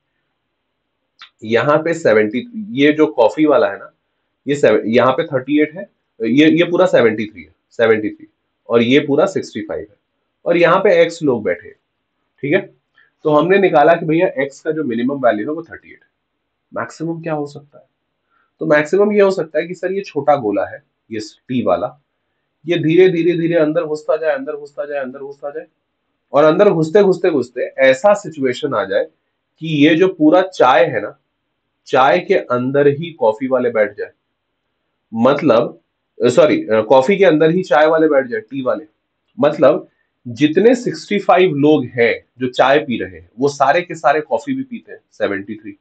A: यहाँ पे सेवेंटी, ये जो कॉफी वाला है ना, ये सेवन, यहाँ पे थर्टी एट है, ये ये पूरा सेवेंटी थ्री है, सेवेंटी थ्री, और ये पूरा सिक्सटी फाइव है, और यहाँ पे एक्स लोग बैठे हैं। ठीक है। तो हमने निकाला कि भैया एक्स का जो मिनिमम वैल्यू है वो थर्टी एट है। मैक्सिमम क्या हो सकता है? तो मैक्सिमम ये हो सकता है कि सर ये छोटा गोला है, ये टी वाला, ये धीरे धीरे धीरे अंदर घुसता जाए, अंदर घुसता जाए, अंदर घुसता जाए, और अंदर घुसते घुसते घुसते ऐसा सिचुएशन आ जाए कि ये जो पूरा चाय है ना, चाय के अंदर ही कॉफी वाले बैठ जाए, मतलब सॉरी, कॉफी के अंदर ही चाय वाले बैठ जाए, टी वाले, मतलब जितने सिक्सटी फाइव लोग हैं जो चाय पी रहे हैं वो सारे के सारे कॉफी भी पीते हैं सेवेंटी थ्री।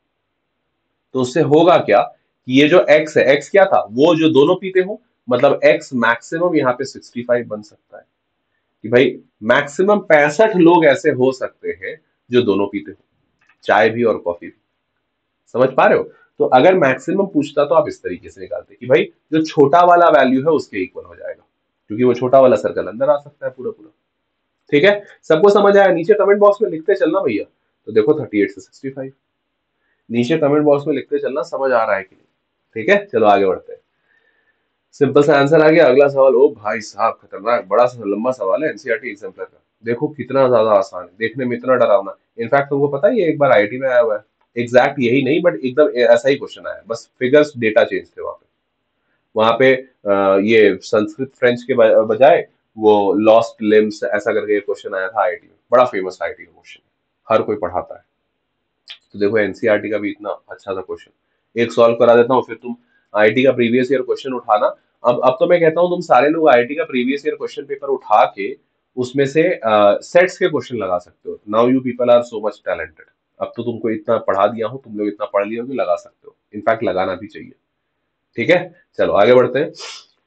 A: तो उससे होगा क्या कि ये जो x है, x क्या था, वो जो दोनों पीते हो, मतलब x मैक्सिमम यहाँ पे सिक्सटी फाइव बन सकता है कि भाई मैक्सिमम पैंसठ लोग ऐसे हो सकते हैं जो दोनों पीते हो, चाय भी और कॉफी भी। समझ पा रहे हो? तो अगर मैक्सिमम पूछता तो आप इस तरीके से निकालते कि भाई जो छोटा वाला वैल्यू है उसके इक्वल हो जाएगा, क्योंकि वो छोटा वाला सर्कल अंदर आ सकता है पूरा पूरा। ठीक है, सबको समझ आया? नीचे कमेंट बॉक्स में लिखते चलना भैया। तो देखो थर्टी एट से सिक्सटी फाइव, नीचे कमेंट बॉक्स में लिखते चलना समझ आ रहा है कि नहीं। ठीक है, चलो आगे बढ़ते हैं। सिंपल सा आंसर आ गया। अगला सवाल, ओ भाई साहब खतरनाक, बड़ा सा लंबा सवाल है, एनसीईआरटी एग्जाम्पलर का। देखो कितना ज्यादा आसान है, देखने में इतना डरावना। इनफैक्ट तुमको पता है ये एक बार आईआईटी में आया हुआ है, एग्जैक्ट यही नहीं बट एकदम ऐसा ही क्वेश्चन आया, बस फिगर्स डेटा चेंज थे वहां पे। वहां पे अ, ये संस्कृत फ्रेंच के ब- बजाय वो लॉस्ट लिम्स ऐसा करके क्वेश्चन आया था आईआईटी में, बड़ा फेमस आईआईटी का क्वेश्चन, हर कोई पढ़ाता है। तो देखो एनसीईआरटी का भी इतना अच्छा सा क्वेश्चन, एक सॉल्व करा देता हूँ, फिर तुम आईआईटी का प्रीवियस ईयर क्वेश्चन उठाना। अब अब तो मैं कहता हूँ तुम सारे लोग आईआईटी का प्रीवियस ईयर क्वेश्चन पेपर उठा के उसमें से सेट्स के क्वेश्चन लगा सकते हो। Now you people are so much talented, अब तो तुमको इतना पढ़ा दिया हूँ, तुम लोग इतना पढ़ लिए हो कि लगा सकते हो, इनफैक्ट लगाना भी चाहिए। ठीक है, चलो आगे बढ़ते हैं।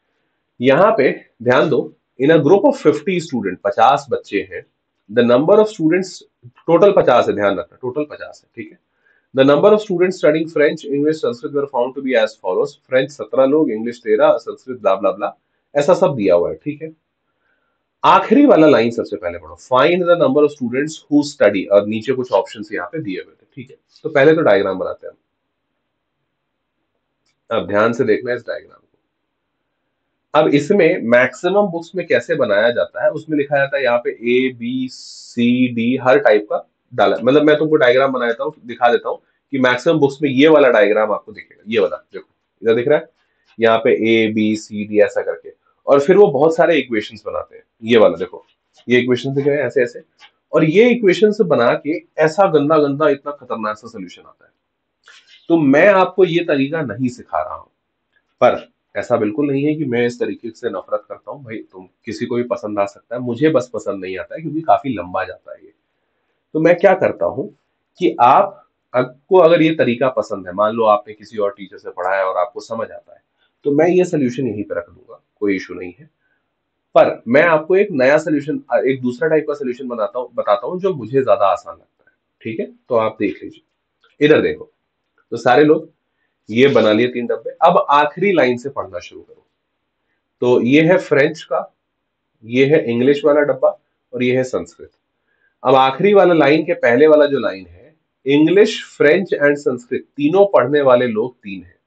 A: यहाँ पे ध्यान दो, in a group of fifty student, पचास बच्चे हैं, the number of students, total पचास है, ध्यान रखना टोटल पचास है। ठीक है। The number of students studying French, English, Sanskrit were found to be as follows. French सत्रह लोग, English तेरह, संस्कृत bla bla bla, ऐसा सब दिया हुआ है। ठीक है। आखिरी वाला लाइन सबसे पहले पढ़ो, find the number of students who study, और नीचे कुछ ऑप्शंस यहाँ पे दिए हुए थे। ठीक है, तो पहले तो डायग्राम बनाते हैं। अब ध्यान से देखना इस डायग्राम को। अब इसमें मैक्सिमम बुक्स में कैसे बनाया जाता है, उसमें लिखा जाता है यहाँ पे ए बी सी डी हर टाइप का डाला, मतलब मैं तुमको डायग्राम बना देता हूँ, दिखा देता हूँ कि मैक्सिमम बुक्स में ये वाला डायग्राम आपको दिखेगा, ये वाला देखो, इधर दिख रहा है, यहाँ पे ए बी सी डी ऐसा करके, और फिर वो बहुत सारे इक्वेशंस बनाते हैं। ये वाला देखो, ये इक्वेशन दिख रहे हैं ऐसे ऐसे, और ये इक्वेशंस बना के ऐसा गंदा गंदा इतना खतरनाक सा सोल्यूशन आता है। तो मैं आपको ये तरीका नहीं सिखा रहा हूँ, पर ऐसा बिल्कुल नहीं है कि मैं इस तरीके से नफरत करता हूँ भाई, तुम किसी को भी पसंद आ सकता है, मुझे बस पसंद नहीं आता है क्योंकि काफी लंबा जाता है ये। तो मैं क्या करता हूं कि आप आपको अगर ये तरीका पसंद है, मान लो आपने किसी और टीचर से पढ़ा है और आपको समझ आता है, तो मैं ये सोल्यूशन यहीं पे रख दूंगा, कोई इशू नहीं है। पर मैं आपको एक नया सोल्यूशन, एक दूसरा टाइप का सोल्यूशन बनाता हूँ बताता हूँ जो मुझे ज्यादा आसान लगता है। ठीक है, तो आप देख लीजिए, इधर देखो। तो सारे लोग ये बना लिए तीन डब्बे। अब आखिरी लाइन से पढ़ना शुरू करो। तो ये है फ्रेंच का, ये है इंग्लिश वाला डब्बा, और ये है संस्कृत। अब आखिरी वाला लाइन के पहले वाला जो लाइन है, इंग्लिश, फ्रेंच एंड संस्कृत तीनों पढ़ने वाले लोग तीन हैं।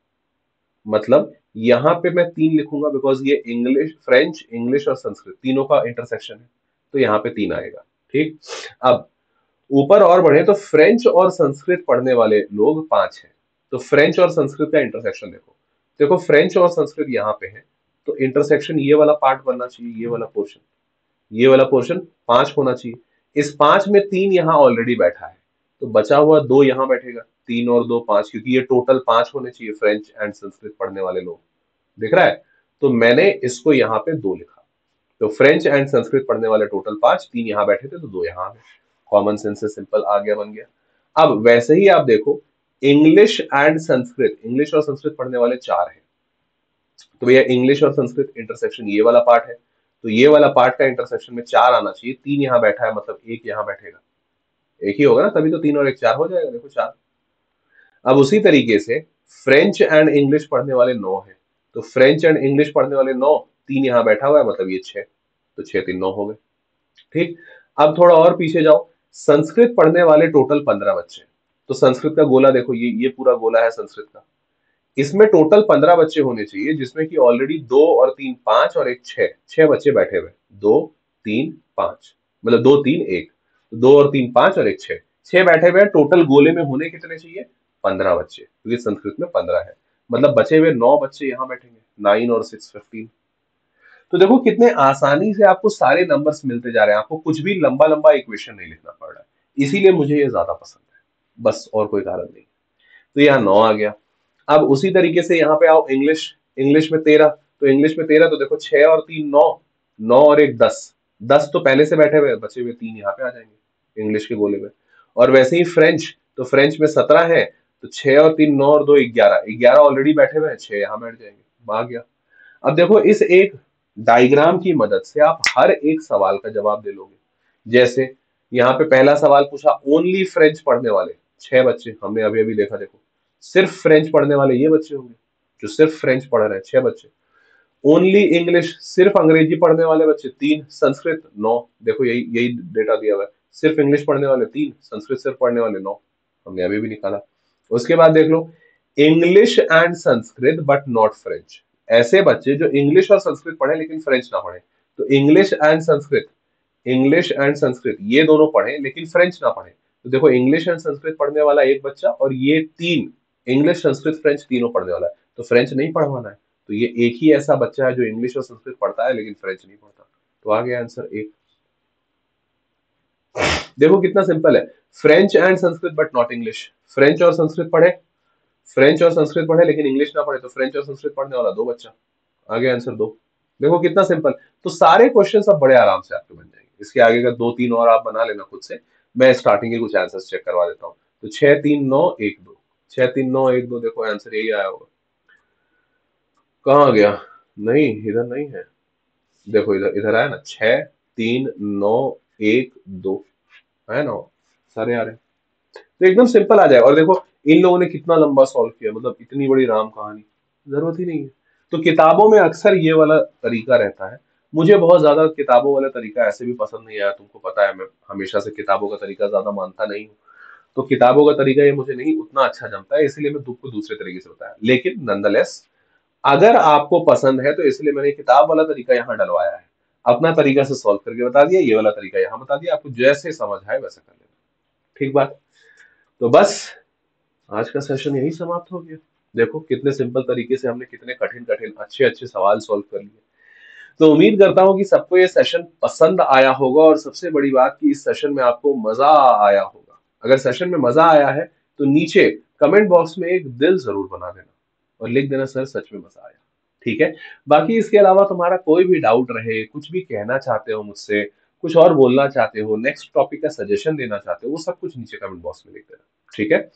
A: मतलब यहां पे मैं तीन लिखूंगा बिकॉज ये इंग्लिश, फ्रेंच, इंग्लिश और संस्कृत तीनों का इंटरसेक्शन है, तो यहाँ पे तीन आएगा। ठीक। अब ऊपर और बढ़े तो फ्रेंच और संस्कृत पढ़ने वाले लोग पांच हैं। तो फ्रेंच और संस्कृत का इंटरसेक्शन देखो। देखो फ्रेंच और संस्कृत यहाँ पे है, तो इंटरसेक्शन ये वाला पार्ट बनना चाहिए, ये वाला पोर्शन, ये वाला पोर्शन पांच होना चाहिए। इस पांच में तीन यहाँ ऑलरेडी बैठा है, तो बचा हुआ दो यहाँ बैठेगा। तीन और दो पांच, क्योंकि ये टोटल पांच होने चाहिए फ्रेंच एंड संस्कृत पढ़ने वाले लोग। दिख रहा है? तो मैंने इसको यहाँ पे दो लिखा। तो फ्रेंच एंड संस्कृत पढ़ने वाले टोटल पांच, तीन यहाँ बैठे थे तो दो यहाँ आ गए। कॉमन सेंस से सिंपल आ गया, बन गया। अब वैसे ही आप देखो, इंग्लिश एंड संस्कृत, इंग्लिश और संस्कृत पढ़ने वाले चार हैं। तो भैया इंग्लिश और संस्कृत इंटरसेक्शन ये वाला पार्ट है, तो ये वाला पार्ट का इंटरसेक्शन में चार आना चाहिए। तीन यहाँ बैठा है, मतलब एक यहाँ बैठेगा, एक ही होगा ना, तभी तो तीन और एक चार हो जाएगा। देखो चार। अब उसी तरीके से फ्रेंच एंड इंग्लिश पढ़ने वाले नौ हैं, तो फ्रेंच एंड इंग्लिश पढ़ने वाले नौ, तीन यहाँ बैठा हुआ है, मतलब ये छह, तो छह तीन नौ हो गए। ठीक। अब थोड़ा और पीछे जाओ, संस्कृत पढ़ने वाले टोटल पंद्रह बच्चे। तो संस्कृत का गोला देखो, ये ये पूरा गोला है संस्कृत का। इसमें टोटल पंद्रह बच्चे होने चाहिए, जिसमें कि ऑलरेडी दो और तीन पांच और एक छह, छह बच्चे बैठे हुए। दो तीन पांच, मतलब दो तीन एक, दो और तीन पांच और एक छह, छह बैठे हुए हैं। टोटल गोले में होने कितने चाहिए? पंद्रह बच्चे, क्योंकि संस्कृत में पंद्रह है। मतलब बचे हुए नौ बच्चे यहाँ बैठेंगे। नाइन और सिक्स फिफ्टीन। तो देखो कितने आसानी से आपको सारे नंबर्स मिलते जा रहे हैं, आपको कुछ भी लंबा लंबा इक्वेशन नहीं लिखना पड़ रहा है। इसीलिए मुझे ये ज्यादा पसंद है, बस और कोई कारण नहीं। तो यहाँ नौ आ गया। अब उसी तरीके से यहाँ पे आओ, इंग्लिश, इंग्लिश में तेरह। तो इंग्लिश में तेरह, तो देखो छह और तीन नौ, नौ और एक दस, दस तो पहले से बैठे हुए, बचे हुए तीन यहाँ पे आ जाएंगे इंग्लिश के गोले में। और वैसे ही फ्रेंच, तो फ्रेंच में सत्रह है, तो छह और तीन नौ और दो ग्यारह, ग्यारह ऑलरेडी बैठे हुए हैं, छह यहाँ बैठ जाएंगे, आ गया। अब देखो इस एक डायग्राम की मदद से आप हर एक सवाल का जवाब दे लोगे। जैसे यहाँ पे पहला सवाल पूछा, ओनली फ्रेंच पढ़ने वाले छह बच्चे, हमने अभी अभी देखा। देखो सिर्फ फ्रेंच पढ़ने वाले ये बच्चे होंगे जो सिर्फ फ्रेंच पढ़ रहे हैं, छह बच्चे। ओनली इंग्लिश, सिर्फ अंग्रेजी पढ़ने वाले बच्चे तीन, संस्कृत नौ। देखो यही यही डेटा दिया हुआ है, सिर्फ इंग्लिश पढ़ने वाले तीन, संस्कृत सिर्फ पढ़ने वाले नौ, हमने अभी भी निकाला। उसके बाद देख लो, English and Sanskrit but not French, ऐसे बच्चे जो इंग्लिश और संस्कृत पढ़े लेकिन फ्रेंच ना पढ़े। तो English and Sanskrit, English and Sanskrit ये दोनों पढ़े लेकिन फ्रेंच ना पढ़े। तो देखो इंग्लिश एंड संस्कृत पढ़ने वाला एक बच्चा, और ये तीन, इंग्लिश संस्कृत फ्रेंच तीनों पढ़ने वाला है, तो फ्रेंच नहीं पढ़वाना है। तो ये एक ही ऐसा बच्चा है जो इंग्लिश और संस्कृत पढ़ता है लेकिन फ्रेंच नहीं पढ़ता। तो आ गया आंसर एक। देखो कितना सिंपल है, French and Sanskrit but not English, French और संस्कृत पढ़े, फ्रेंच और संस्कृत पढ़े लेकिन इंग्लिश ना पढ़े, तो फ्रेंच और संस्कृत पढ़ने वाला दो बच्चा। आ गया आंसर दो। देखो कितना सिंपल। तो सारे क्वेश्चन सब बड़े आराम से आपके बन जाएंगे। इसके आगे का दो तीन और आप बना लेना खुद से, मैं स्टार्टिंग के कुछ आंसर्स चेक करवा देता हूँ। तो छह तीन नौ एक दो, छह तीन नौ एक दो, देखो आंसर यही आया होगा। कहाँ गया? नहीं, इधर नहीं है। देखो इधर, इधर आया ना, छह तीन नौ एक दो, है ना? सारे आ रहे हैं। तो एकदम सिंपल आ जाएगा। और देखो इन लोगों ने कितना लंबा सॉल्व किया, मतलब इतनी बड़ी राम कहानी, जरूरत ही नहीं है। तो किताबों में अक्सर ये वाला तरीका रहता है। मुझे बहुत ज्यादा किताबों वाला तरीका ऐसे भी पसंद नहीं आया, तुमको पता है मैं हमेशा से किताबों का तरीका ज्यादा मानता नहीं हूँ। तो किताबों का तरीका ये मुझे नहीं उतना अच्छा जमता है, इसलिए मैं तुमको दूसरे तरीके से बताया। लेकिन नंदलेस अगर आपको पसंद है तो इसलिए मैंने किताब वाला तरीका यहाँ डलवाया है, अपना तरीका से सॉल्व करके बता दिया, ये वाला तरीका यहाँ बता दिया, आपको जैसे समझ आए वैसे कर लेना। ठीक बात। तो बस आज का सेशन यही समाप्त हो गया। देखो कितने सिंपल तरीके से हमने कितने कठिन कठिन अच्छे अच्छे सवाल सॉल्व कर लिए। तो उम्मीद करता हूँ कि सबको ये सेशन पसंद आया होगा, और सबसे बड़ी बात कि इस सेशन में आपको मजा आया होगा। अगर सेशन में मजा आया है तो नीचे कमेंट बॉक्स में एक दिल जरूर बना देना और लिख देना सर सच में मजा आया। ठीक है। बाकी इसके अलावा तुम्हारा कोई भी डाउट रहे, कुछ भी कहना चाहते हो मुझसे, कुछ और बोलना चाहते हो, नेक्स्ट टॉपिक का सजेशन देना चाहते हो, वो सब कुछ नीचे कमेंट बॉक्स में लिख देना। ठीक है।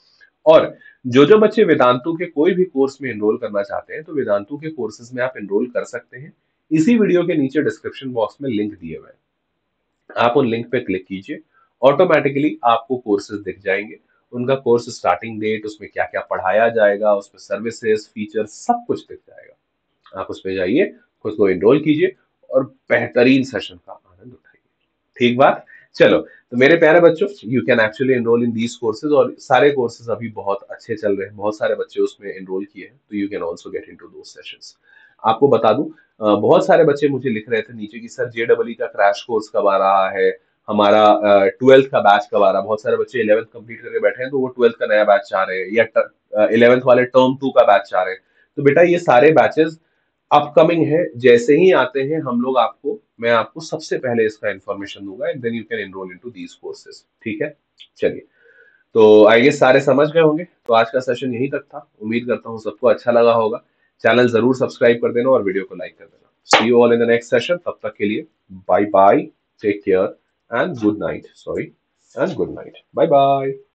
A: और जो जो बच्चे वेदांतु के कोई भी कोर्स में एनरोल करना चाहते हैं तो वेदांतु के कोर्सेज में आप एनरोल कर सकते हैं। इसी वीडियो के नीचे डिस्क्रिप्शन बॉक्स में लिंक दिए हुए हैं, आप उन लिंक पे क्लिक कीजिए, ऑटोमेटिकली आपको कोर्सेज दिख जाएंगे, उनका कोर्स स्टार्टिंग डेट, उसमें क्या क्या पढ़ाया जाएगा, उसमें सर्विसेज फीचर सब कुछ दिख जाएगा। आप उस पे जाइए, खुद को एनरोल कीजिए और बेहतरीन सेशन का आनंद उठाइए। ठीक बात। चलो, तो मेरे प्यारे बच्चों, you can actually enroll in these courses, और सारे कोर्सेज अभी बहुत अच्छे चल रहे हैं, बहुत सारे बच्चे उसमें एनरोल किए हैं, तो you can also get into those sessions. आपको बता दूं, अ, बहुत सारे बच्चे मुझे लिख रहे थे नीचे कि सर जे डबल ई का क्रैश कोर्स कब आ रहा है, हमारा ट्वेल्थ का बैच कब आ रहा है। बहुत सारे बच्चे इलेवेंथ कंप्लीट करके बैठे हैं तो वो ट्वेल्थ का नया बैच चाह रहे हैं, या इलेवेंथ वाले टर्म टू का बैच चाह रहे हैं। तो बेटा ये सारे बैचेस अपकमिंग है, जैसे ही आते हैं हम लोग आपको मैं आपको सबसे पहले इसका इन्फॉर्मेशन दूंगा, and then you can enroll into these courses. ठीक है, चलिए, तो आई गेस सारे समझ गए होंगे। तो आज का सेशन यहीं तक था, उम्मीद करता हूँ सबको अच्छा लगा होगा। चैनल जरूर सब्सक्राइब कर देना और वीडियो को लाइक कर देना। See you all in the next session, तब तक के लिए bye bye, take care and good night, sorry, and good night, bye bye.